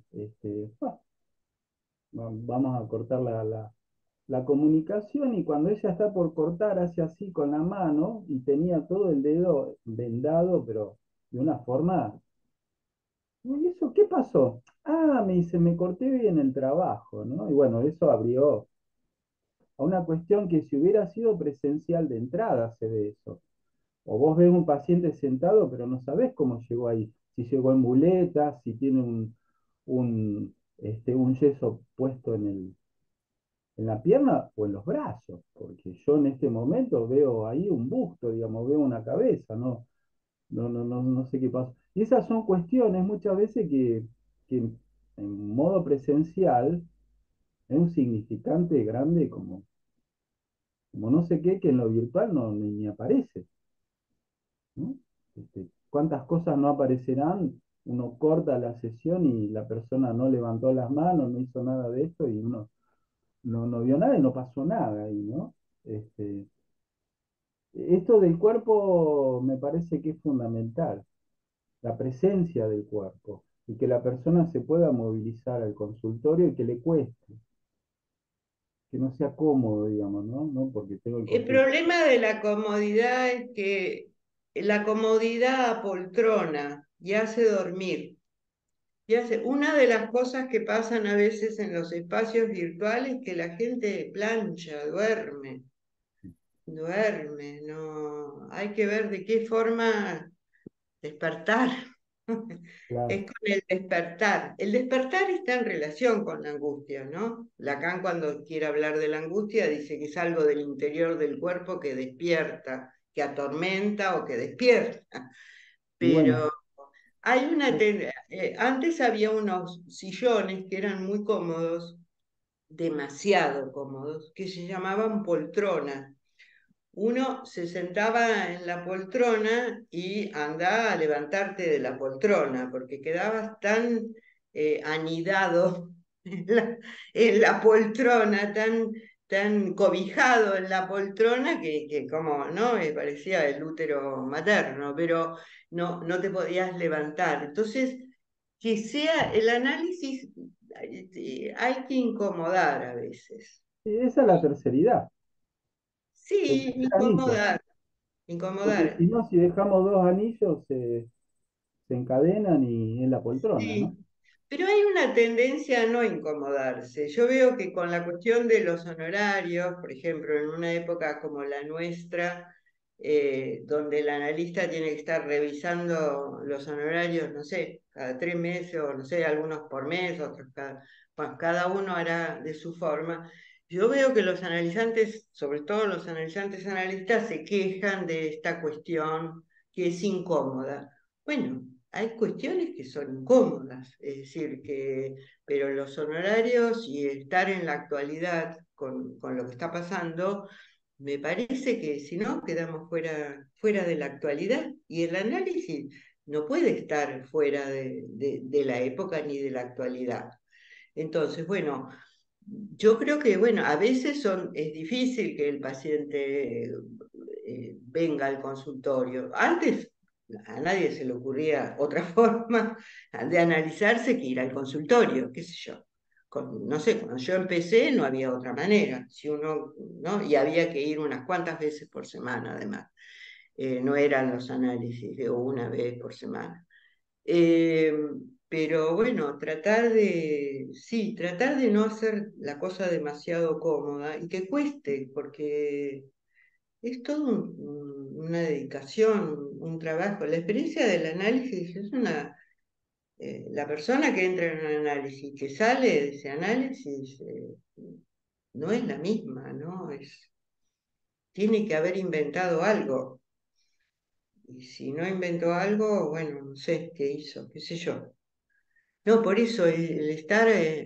vamos a cortar la comunicación y cuando ella está por cortar, hace así con la mano y tenía todo el dedo vendado, pero de una forma. ¿Y eso qué pasó? Ah, me dice, me corté hoy en el trabajo, ¿no? Y bueno, eso abrió a una cuestión que si hubiera sido presencial de entrada se ve eso. O vos ves un paciente sentado, pero no sabés cómo llegó ahí. Si llegó en muletas, si tiene un yeso puesto en la pierna o en los brazos. Porque yo en este momento veo ahí un busto, digamos, veo una cabeza, no sé qué pasa. Y esas son cuestiones muchas veces que en modo presencial es un significante grande como no sé qué, que en lo virtual ni aparece, ¿no? ¿Cuántas cosas no aparecerán uno corta la sesión y la persona no levantó las manos, no hizo nada de esto y uno no vio nada y no pasó nada ahí, ¿no? Este, esto del cuerpo me parece que es fundamental, la presencia del cuerpo y que la persona se pueda movilizar al consultorio y que le cueste, que no sea cómodo, digamos, ¿no? No porque tengo el El consultorio. problema de la comodidad es que la comodidad apoltrona y hace dormir. Una de las cosas que pasan a veces en los espacios virtuales es que la gente plancha, duerme, no, hay que ver de qué forma despertar. Claro. Es con el despertar. El despertar está en relación con la angustia, ¿no? Lacan cuando quiere hablar de la angustia dice que es algo del interior del cuerpo que despierta, que atormenta o que despierta. Y bueno, Pero hay antes había unos sillones que eran muy cómodos, demasiado cómodos, que se llamaban poltrona. Uno se sentaba en la poltrona y andaba a levantarte de la poltrona, porque quedabas tan anidado en la poltrona, tan cobijado en la poltrona, que como, ¿no? Parecía el útero materno, pero no te podías levantar. Entonces, que sea el análisis, hay que incomodar a veces. sí, esa es la terceridad, el Sí, tercer anillo. incomodar. Porque Incomodar. si no, si dejamos dos anillos, se encadenan y en la poltrona, ¿no? Sí, pero hay una tendencia a no incomodarse. Yo veo que con la cuestión de los honorarios, por ejemplo, en una época como la nuestra, donde el analista tiene que estar revisando los honorarios, no sé, cada 3 meses o no sé, algunos por mes, otros bueno, cada uno hará de su forma. Yo veo que los analizantes, sobre todo los analizantes analistas, se quejan de esta cuestión que es incómoda. Bueno, hay cuestiones que son incómodas, es decir, pero los honorarios y estar en la actualidad con lo que está pasando, me parece que si no, quedamos fuera de la actualidad y el análisis no puede estar fuera de la época ni de la actualidad. Entonces, bueno, yo creo que, bueno, a veces es difícil que el paciente venga al consultorio. Antes a nadie se le ocurría otra forma de analizarse que ir al consultorio, qué sé yo. No sé, cuando yo empecé no había otra manera. Si uno, ¿no? Y había que ir unas cuantas veces por semana, además. No eran los análisis de una vez por semana. Eh, pero bueno, sí, tratar de no hacer la cosa demasiado cómoda y que cueste, porque es todo una dedicación, un trabajo. La experiencia del análisis es la persona que entra en un análisis, que sale de ese análisis, no es la misma, ¿no? Tiene que haber inventado algo. Y si no inventó algo, bueno, no sé qué hizo, qué sé yo. No, por eso el estar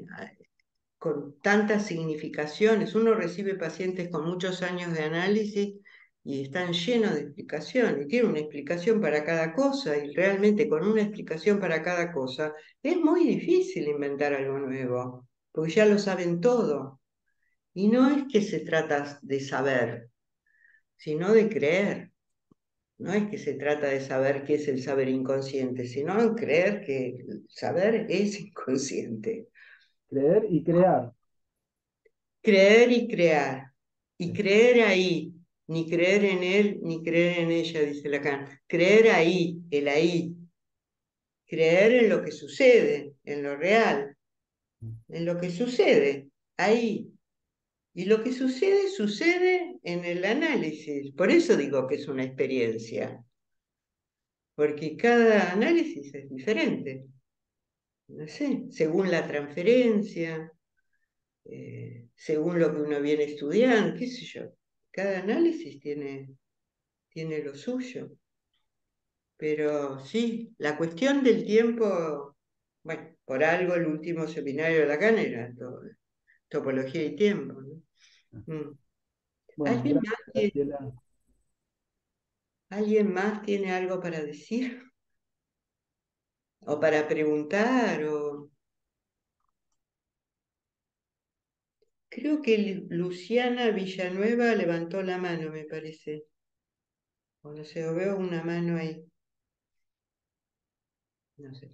con tantas significaciones, uno recibe pacientes con muchos años de análisis y están llenos de explicaciones, y tiene una explicación para cada cosa, y realmente con una explicación para cada cosa es muy difícil inventar algo nuevo, porque ya lo saben todo. Y no es que se trata de saber, sino de creer. No es que se trata de saber qué es el saber inconsciente, sino en creer que el saber es inconsciente. Creer y crear. Creer y crear. Y creer ahí. Ni creer en él, ni creer en ella, dice Lacan. Creer ahí, el ahí. Creer en lo que sucede, en lo real, en lo que sucede, ahí. Y lo que sucede, sucede en el análisis. Por eso digo que es una experiencia, porque cada análisis es diferente. No sé, según la transferencia, según lo que uno viene estudiando, qué sé yo. Cada análisis tiene lo suyo. Pero sí, la cuestión del tiempo, bueno, por algo el último seminario de Lacan era topología y tiempo, ¿no? Mm. Bueno, ¿Alguien gracias, más Graciela. ¿Alguien más tiene algo para decir? o para preguntar, o creo que Luciana Villanueva levantó la mano, me parece. O no sé, o veo una mano ahí. No sé.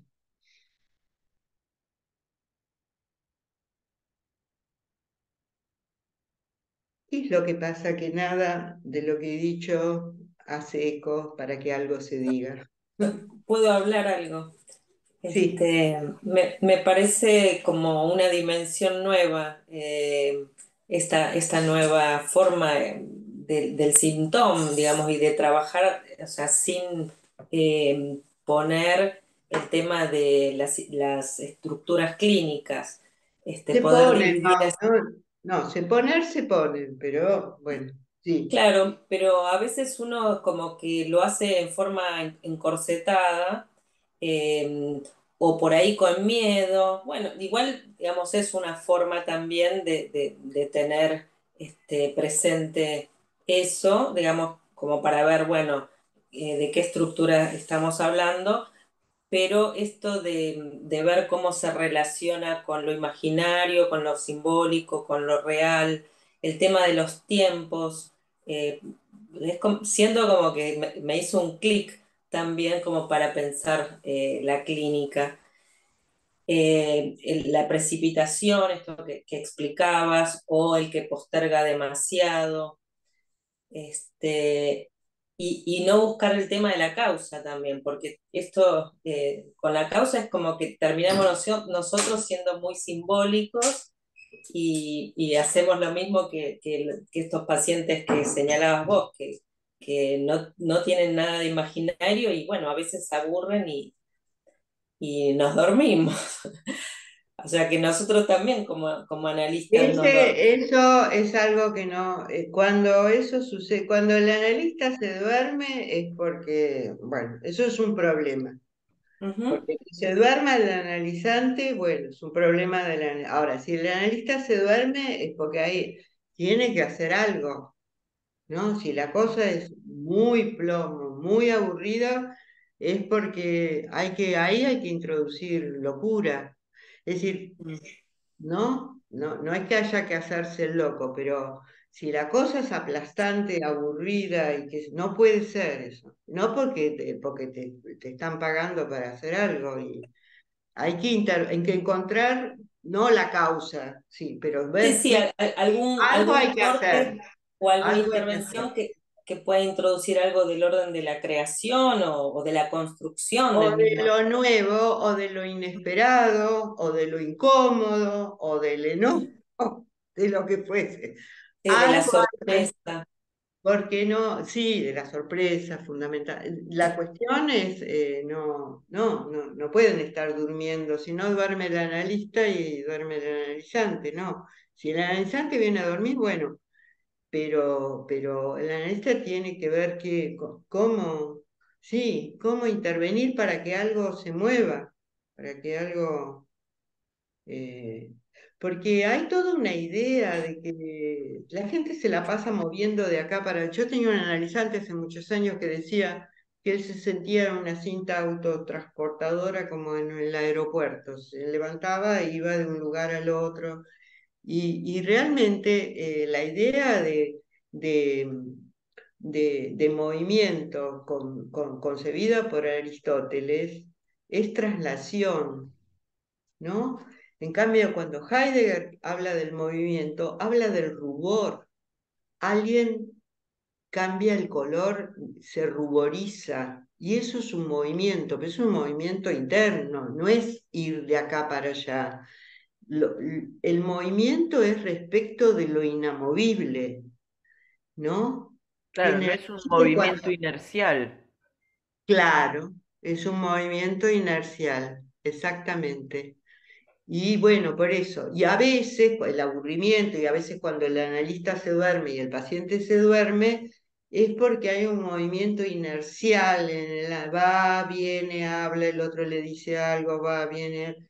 ¿Qué es lo que pasa? Que nada de lo que he dicho hace eco para que algo se diga. ¿Puedo hablar algo? Sí, Me parece como una dimensión nueva, esta nueva forma del síntoma, digamos, y de trabajar, o sea, sin poner el tema de las estructuras clínicas, se poder ponen, dividir. no, se ponen, pero bueno, sí. Claro, pero a veces uno como que lo hace en forma encorsetada, o por ahí con miedo. Bueno, igual, digamos, es una forma también de tener presente eso, digamos, como para ver, bueno, de qué estructura estamos hablando, pero esto de ver cómo se relaciona con lo imaginario, con lo simbólico, con lo real, el tema de los tiempos, eh, siento como que me hizo un clic también como para pensar la clínica. La precipitación, esto que explicabas, o el que posterga demasiado, este, y no buscar el tema de la causa también, porque esto con la causa es como que terminamos nosotros siendo muy simbólicos y hacemos lo mismo que estos pacientes que señalabas vos, que no tienen nada de imaginario y bueno, a veces se aburren y nos dormimos. O sea que nosotros también como analistas nos dormimos. Eso es algo que no, cuando eso sucede, cuando el analista se duerme es porque, bueno, eso es un problema. Ujú. Porque si se duerma el analizante, bueno, es un problema del Ahora, si el analista se duerme es porque ahí tiene que hacer algo, ¿no? Si la cosa es muy plomo, muy aburrida, es porque ahí hay que introducir locura. Es decir, no es que haya que hacerse el loco, pero si la cosa es aplastante, aburrida y que no puede ser eso, no porque te están pagando para hacer algo y hay que encontrar, no la causa, sí, pero Sí, ver sí, algo algún hay que hacer, corte o alguna algo hay que hacer. intervención que pueda introducir algo del orden de la creación o de la construcción O del de mismo, lo nuevo, o de lo inesperado, o de lo incómodo, o del enojo, de lo que fuese. de la Algo hay. sorpresa. Porque no, sí, de la sorpresa fundamental. La cuestión es, no pueden estar durmiendo, si no duerme el analista y duerme el analizante, no. Si el analizante viene a dormir, bueno, pero el analista tiene que ver cómo, sí, cómo intervenir para que algo se mueva, para que algo eh, porque hay toda una idea de que la gente se la pasa moviendo de acá para... Yo tenía un analizante hace muchos años que decía que él se sentía en una cinta autotransportadora como en el aeropuerto. Se levantaba e iba de un lugar al otro. Y realmente la idea de, de movimiento concebida por Aristóteles es traslación, ¿no? En cambio, cuando Heidegger habla del movimiento, habla del rubor. Alguien cambia el color, se ruboriza, y eso es un movimiento, pero es un movimiento interno, no es ir de acá para allá. El movimiento es respecto de lo inamovible, ¿no? Claro, no es un Generalmente movimiento inercial. claro, es un movimiento inercial, exactamente. Y bueno, por eso, y a veces el aburrimiento y a veces cuando el analista se duerme y el paciente se duerme, es porque hay un movimiento inercial va, viene, habla, el otro le dice algo, va, viene,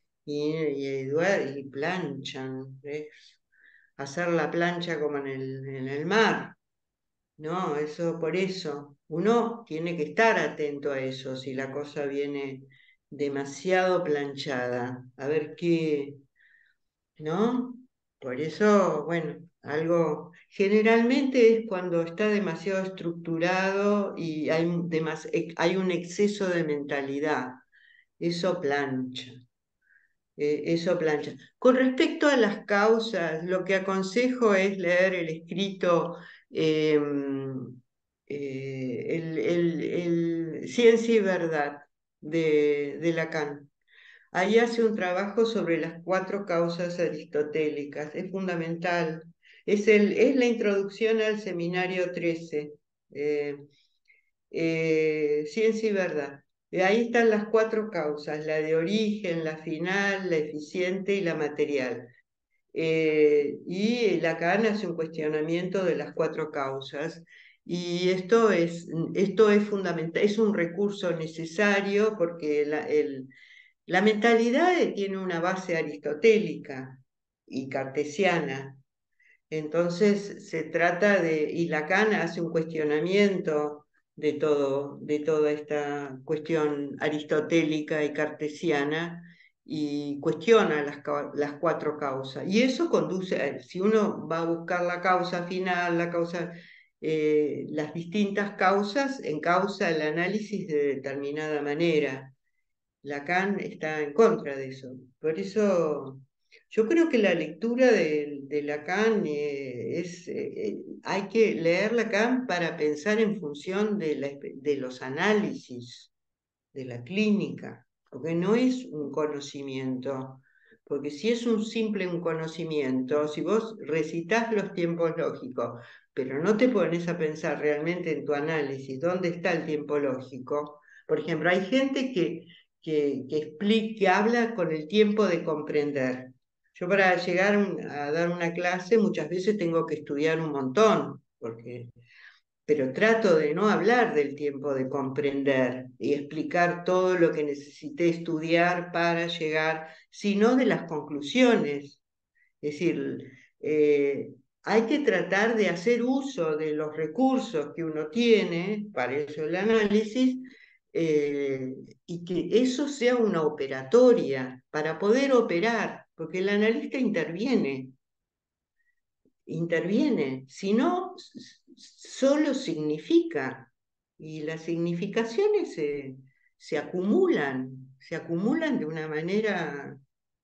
y planchan, ¿ves? Hacer la plancha como en el mar, ¿no? Eso por eso, uno tiene que estar atento a eso si la cosa viene demasiado planchada. A ver qué, ¿no? Por eso, bueno, algo generalmente es cuando está demasiado estructurado y hay un exceso de mentalidad. Eso plancha. Eso plancha. Con respecto a las causas, lo que aconsejo es leer el escrito, el Ciencia y Verdad de Lacan. Ahí hace un trabajo sobre las 4 causas aristotélicas. Es fundamental. Es la introducción al seminario 13. eh, Ciencia y Verdad. Ahí están las 4 causas, la de origen, la final, la eficiente y la material. Y Lacan hace un cuestionamiento de las 4 causas. Y esto es fundamental, es un recurso necesario porque la mentalidad tiene una base aristotélica y cartesiana. Entonces se trata y Lacan hace un cuestionamiento de toda esta cuestión aristotélica y cartesiana y cuestiona las 4 causas. Y eso conduce, si uno va a buscar la causa final, las distintas causas, encausa el análisis de determinada manera. Lacan está en contra de eso. Por eso yo creo que la lectura de Lacan hay que leer Lacan para pensar en función de los análisis de la clínica, porque no es un conocimiento. Porque si es un conocimiento, si vos recitas los tiempos lógicos, pero no te pones a pensar realmente en tu análisis, ¿dónde está el tiempo lógico? Por ejemplo, hay gente que habla con el tiempo de comprender. Yo para llegar a dar una clase muchas veces tengo que estudiar un montón, pero trato de no hablar del tiempo de comprender y explicar todo lo que necesité estudiar para llegar, sino de las conclusiones. Es decir, hay que tratar de hacer uso de los recursos que uno tiene, para eso el análisis, eh, y que eso sea una operatoria para poder operar, porque el analista interviene, si no, solo significa, y las significaciones se acumulan de una manera.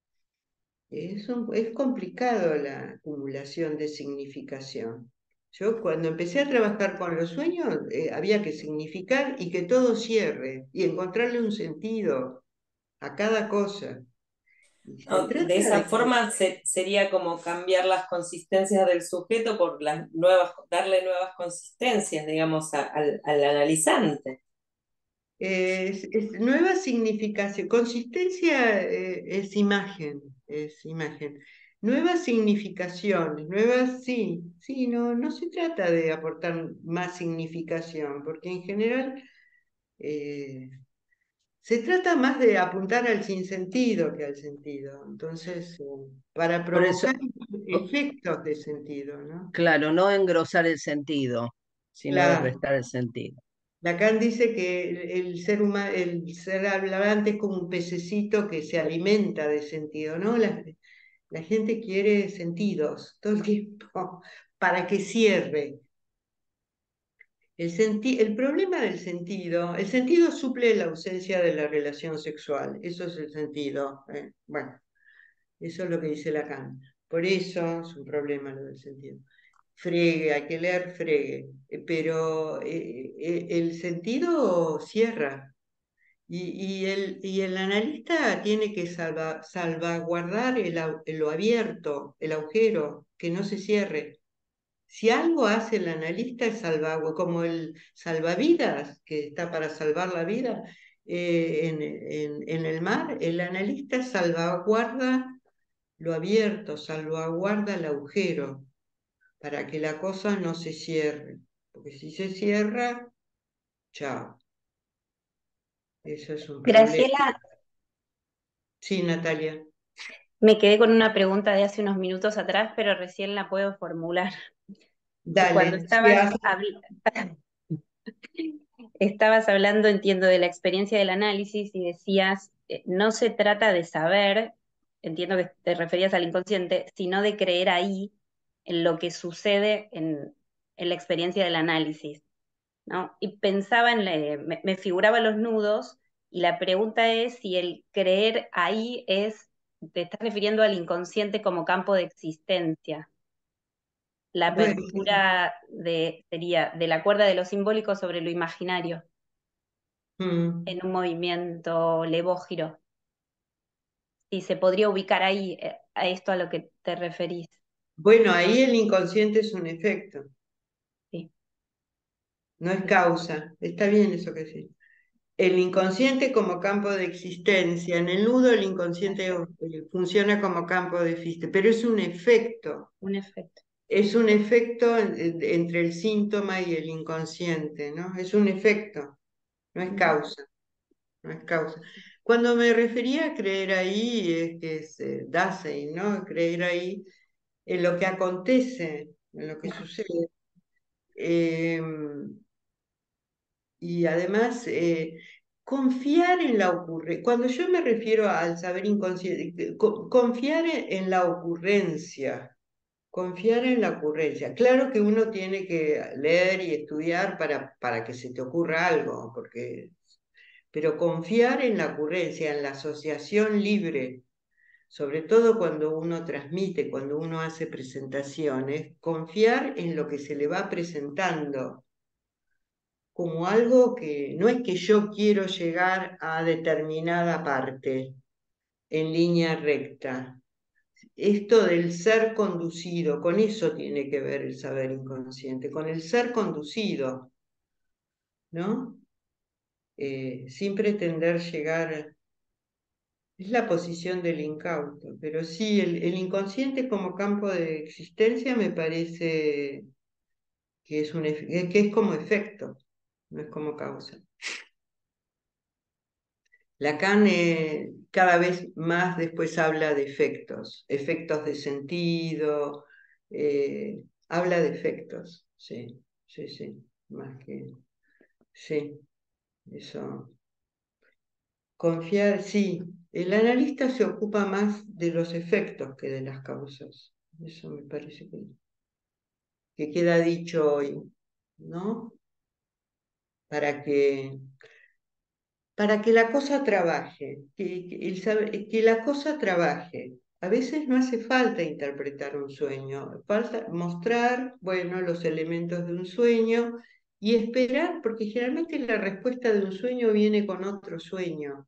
Es complicado la acumulación de significación. Yo cuando empecé a trabajar con los sueños, había que significar y que todo cierre y encontrarle un sentido a cada cosa. Y se No, de trata esa de que forma sería como cambiar las consistencias del sujeto por las nuevas, darle nuevas consistencias, digamos, al analizante. es nueva significación. Consistencia, es imagen. Nuevas significaciones, sí, sí, no se trata de aportar más significación, porque en general eh, se trata más de apuntar al sinsentido que al sentido. Entonces, para Por eso, provocar efectos de sentido, ¿no? claro, no engrosar el sentido, sino de Claro. restar el sentido. Lacan dice que el ser hablante es como un pececito que se alimenta de sentido, ¿no? La gente quiere sentidos todo el tiempo para que cierre. El problema el sentido suple la ausencia de la relación sexual, eso es el sentido. Bueno, eso es lo que dice Lacan. Por eso es un problema lo del sentido. Fregue, hay que leer Fregue, pero el sentido cierra y el analista tiene que salvaguardar lo abierto, el agujero, que no se cierre. Si algo hace el analista es como el salvavidas, que está para salvar la vida en el mar, el analista salvaguarda lo abierto, salvaguarda el agujero para que la cosa no se cierre. Porque si se cierra, chao. Eso es un problema. Graciela, Sí, Natalia. me quedé con una pregunta de hace unos minutos atrás, pero recién la puedo formular. Cuando Dale. Sí, estabas hablando, entiendo, de la experiencia del análisis y decías no se trata de saber, entiendo que te referías al inconsciente, sino de creer ahí en lo que sucede en la experiencia del análisis, ¿no? Y pensaba me figuraba los nudos, y la pregunta es si el creer ahí te estás refiriendo al inconsciente como campo de existencia. La Bueno, apertura sería de la cuerda de lo simbólico sobre lo imaginario, mm, en un movimiento levógiro. Si se podría ubicar ahí, a esto a lo que te referís. bueno, ahí el inconsciente es un efecto, Sí, no es causa. Está bien eso que sí. El inconsciente como campo de existencia. En el nudo el inconsciente funciona como campo de existencia, pero es un efecto. un efecto. Es un efecto entre el síntoma y el inconsciente, ¿no? Es un efecto, no es causa, no es causa. Cuando me refería a creer ahí, es que es Dasein, ¿no? Creer ahí en lo que acontece, en lo que sucede. Eh, y además, confiar en la ocurrencia. Cuando yo me refiero al saber inconsciente, confiar en la ocurrencia. Confiar en la ocurrencia. Claro que uno tiene que leer y estudiar para que se te ocurra algo, pero confiar en la ocurrencia, en la asociación libre, sobre todo cuando uno transmite, cuando uno hace presentaciones, confiar en lo que se le va presentando como algo que no es que yo quiero llegar a determinada parte en línea recta. Esto del ser conducido, con eso tiene que ver el saber inconsciente, con el ser conducido, ¿no? Sin pretender llegar, es la posición del incauto, pero sí, el inconsciente como campo de existencia me parece que que es como efecto, no es como causa. Lacan cada vez más después habla de efectos, efectos de sentido, habla de efectos, sí, sí, sí, más que, sí, eso. Confiar, sí, el analista se ocupa más de los efectos que de las causas, eso me parece que queda dicho hoy, ¿no? Para que la cosa trabaje, que la cosa trabaje. A veces no hace falta interpretar un sueño, falta mostrar, bueno, los elementos de un sueño y esperar, porque generalmente la respuesta de un sueño viene con otro sueño.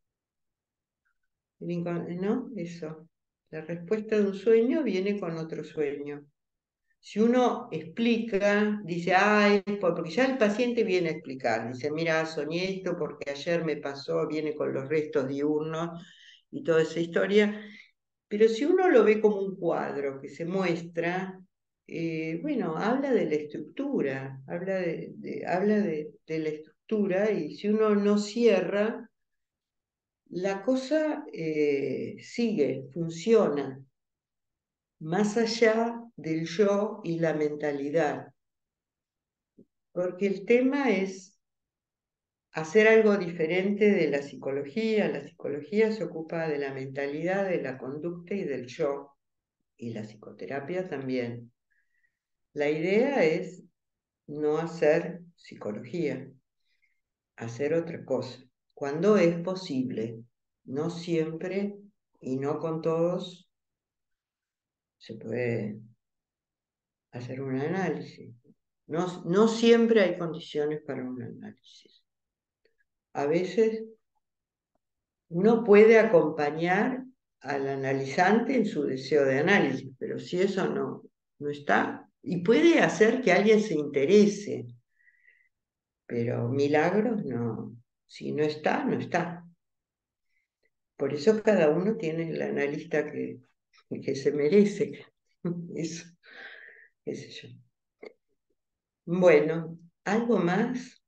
¿No? Eso. La respuesta de un sueño viene con otro sueño. Si uno explica, dice, ay, porque ya el paciente viene a explicar, dice, mira, soñé esto porque ayer me pasó, viene con los restos diurnos y toda esa historia, pero si uno lo ve como un cuadro que se muestra, bueno, habla de la estructura, habla de la estructura y si uno no cierra, la cosa sigue, funciona, más allá del yo y la mentalidad. Porque el tema es hacer algo diferente de la psicología. La psicología se ocupa de la mentalidad, de la conducta y del yo, y la psicoterapia también. La idea es no hacer psicología, hacer otra cosa, cuando es posible. No siempre y no con todos se puede hacer un análisis. No, no siempre hay condiciones para un análisis. A veces uno puede acompañar al analizante en su deseo de análisis, pero si eso no está, y puede hacer que alguien se interese, pero milagros no. Si no está, no está. Por eso cada uno tiene el analista que se merece. Eso, qué sé yo. Bueno, ¿algo más?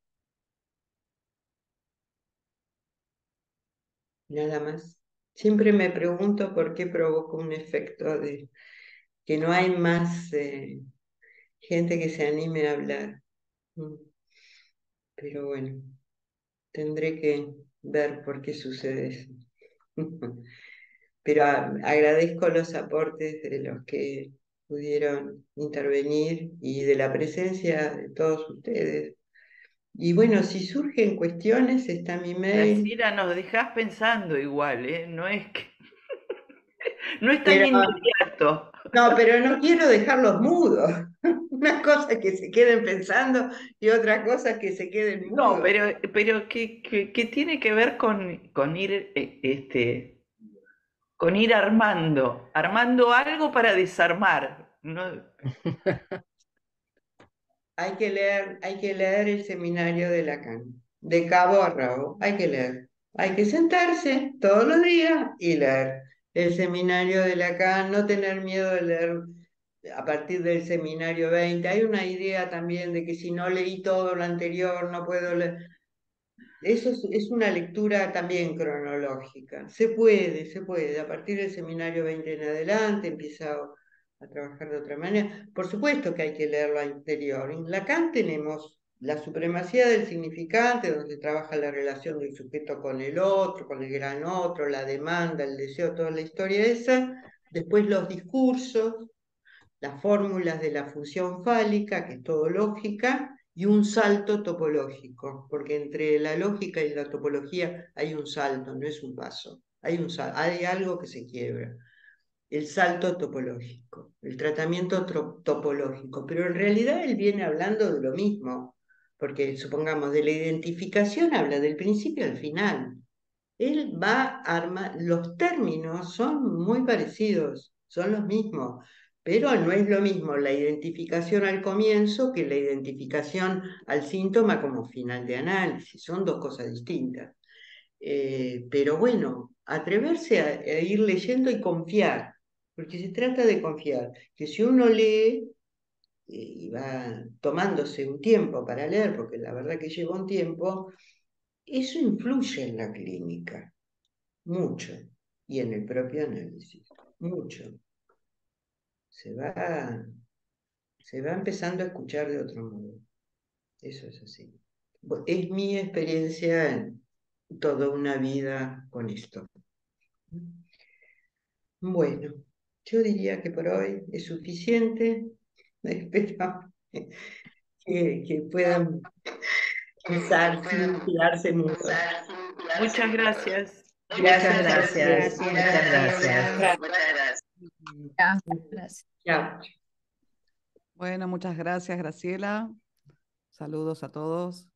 Nada más. Siempre me pregunto por qué provoca un efecto de que no hay más gente que se anime a hablar. Mm. Pero bueno, tendré que ver por qué sucede eso. Pero agradezco los aportes de los que pudieron intervenir y de la presencia de todos ustedes. Y bueno, si surgen cuestiones, está mi mail. Graciela, nos dejás pensando igual, ¿eh? No es que... No es tan Pero, inmediato. no, pero no quiero dejarlos mudos. Una cosa es que se queden pensando y otra cosa es que se queden No, mudos. pero que tiene que ver con ir, con ir armando algo para desarmar. ¿No? Hay que leer el seminario de Lacan, de cabo a rabo, hay que leer. Hay que sentarse todos los días y leer el seminario de Lacan, no tener miedo de leer a partir del seminario 20. Hay una idea también de que si no leí todo lo anterior, no puedo leer. Eso es una lectura también cronológica. Se puede. A partir del seminario 20 en adelante empieza a trabajar de otra manera. Por supuesto que hay que leer lo anterior. En Lacan tenemos la supremacía del significante, donde se trabaja la relación del sujeto con el otro, con el gran otro, la demanda, el deseo, toda la historia esa. Después los discursos, las fórmulas de la función fálica, que es todo lógica, y un salto topológico, porque entre la lógica y la topología hay un salto, no es un paso, hay algo que se quiebra. El salto topológico, el tratamiento topológico, pero en realidad él viene hablando de lo mismo, porque supongamos de la identificación habla del principio al final. Él va a armar, los términos son muy parecidos, son los mismos, pero no es lo mismo la identificación al comienzo que la identificación al síntoma como final de análisis, son dos cosas distintas. Pero bueno, atreverse a ir leyendo y confiar, porque se trata de confiar, que si uno lee y va tomándose un tiempo para leer, porque la verdad que lleva un tiempo, eso influye en la clínica. Mucho. Y en el propio análisis. Mucho. Se va, se va empezando a escuchar de otro modo. Eso es así. Es mi experiencia en toda una vida con esto. Bueno, yo diría que por hoy es suficiente. Espero que puedan pensar sin quedarse mudos. Muchas gracias. Gracias Muchas a gracias, ustedes. muchas gracias. Gracias. Chao. Bueno, muchas gracias, Graciela. Saludos a todos.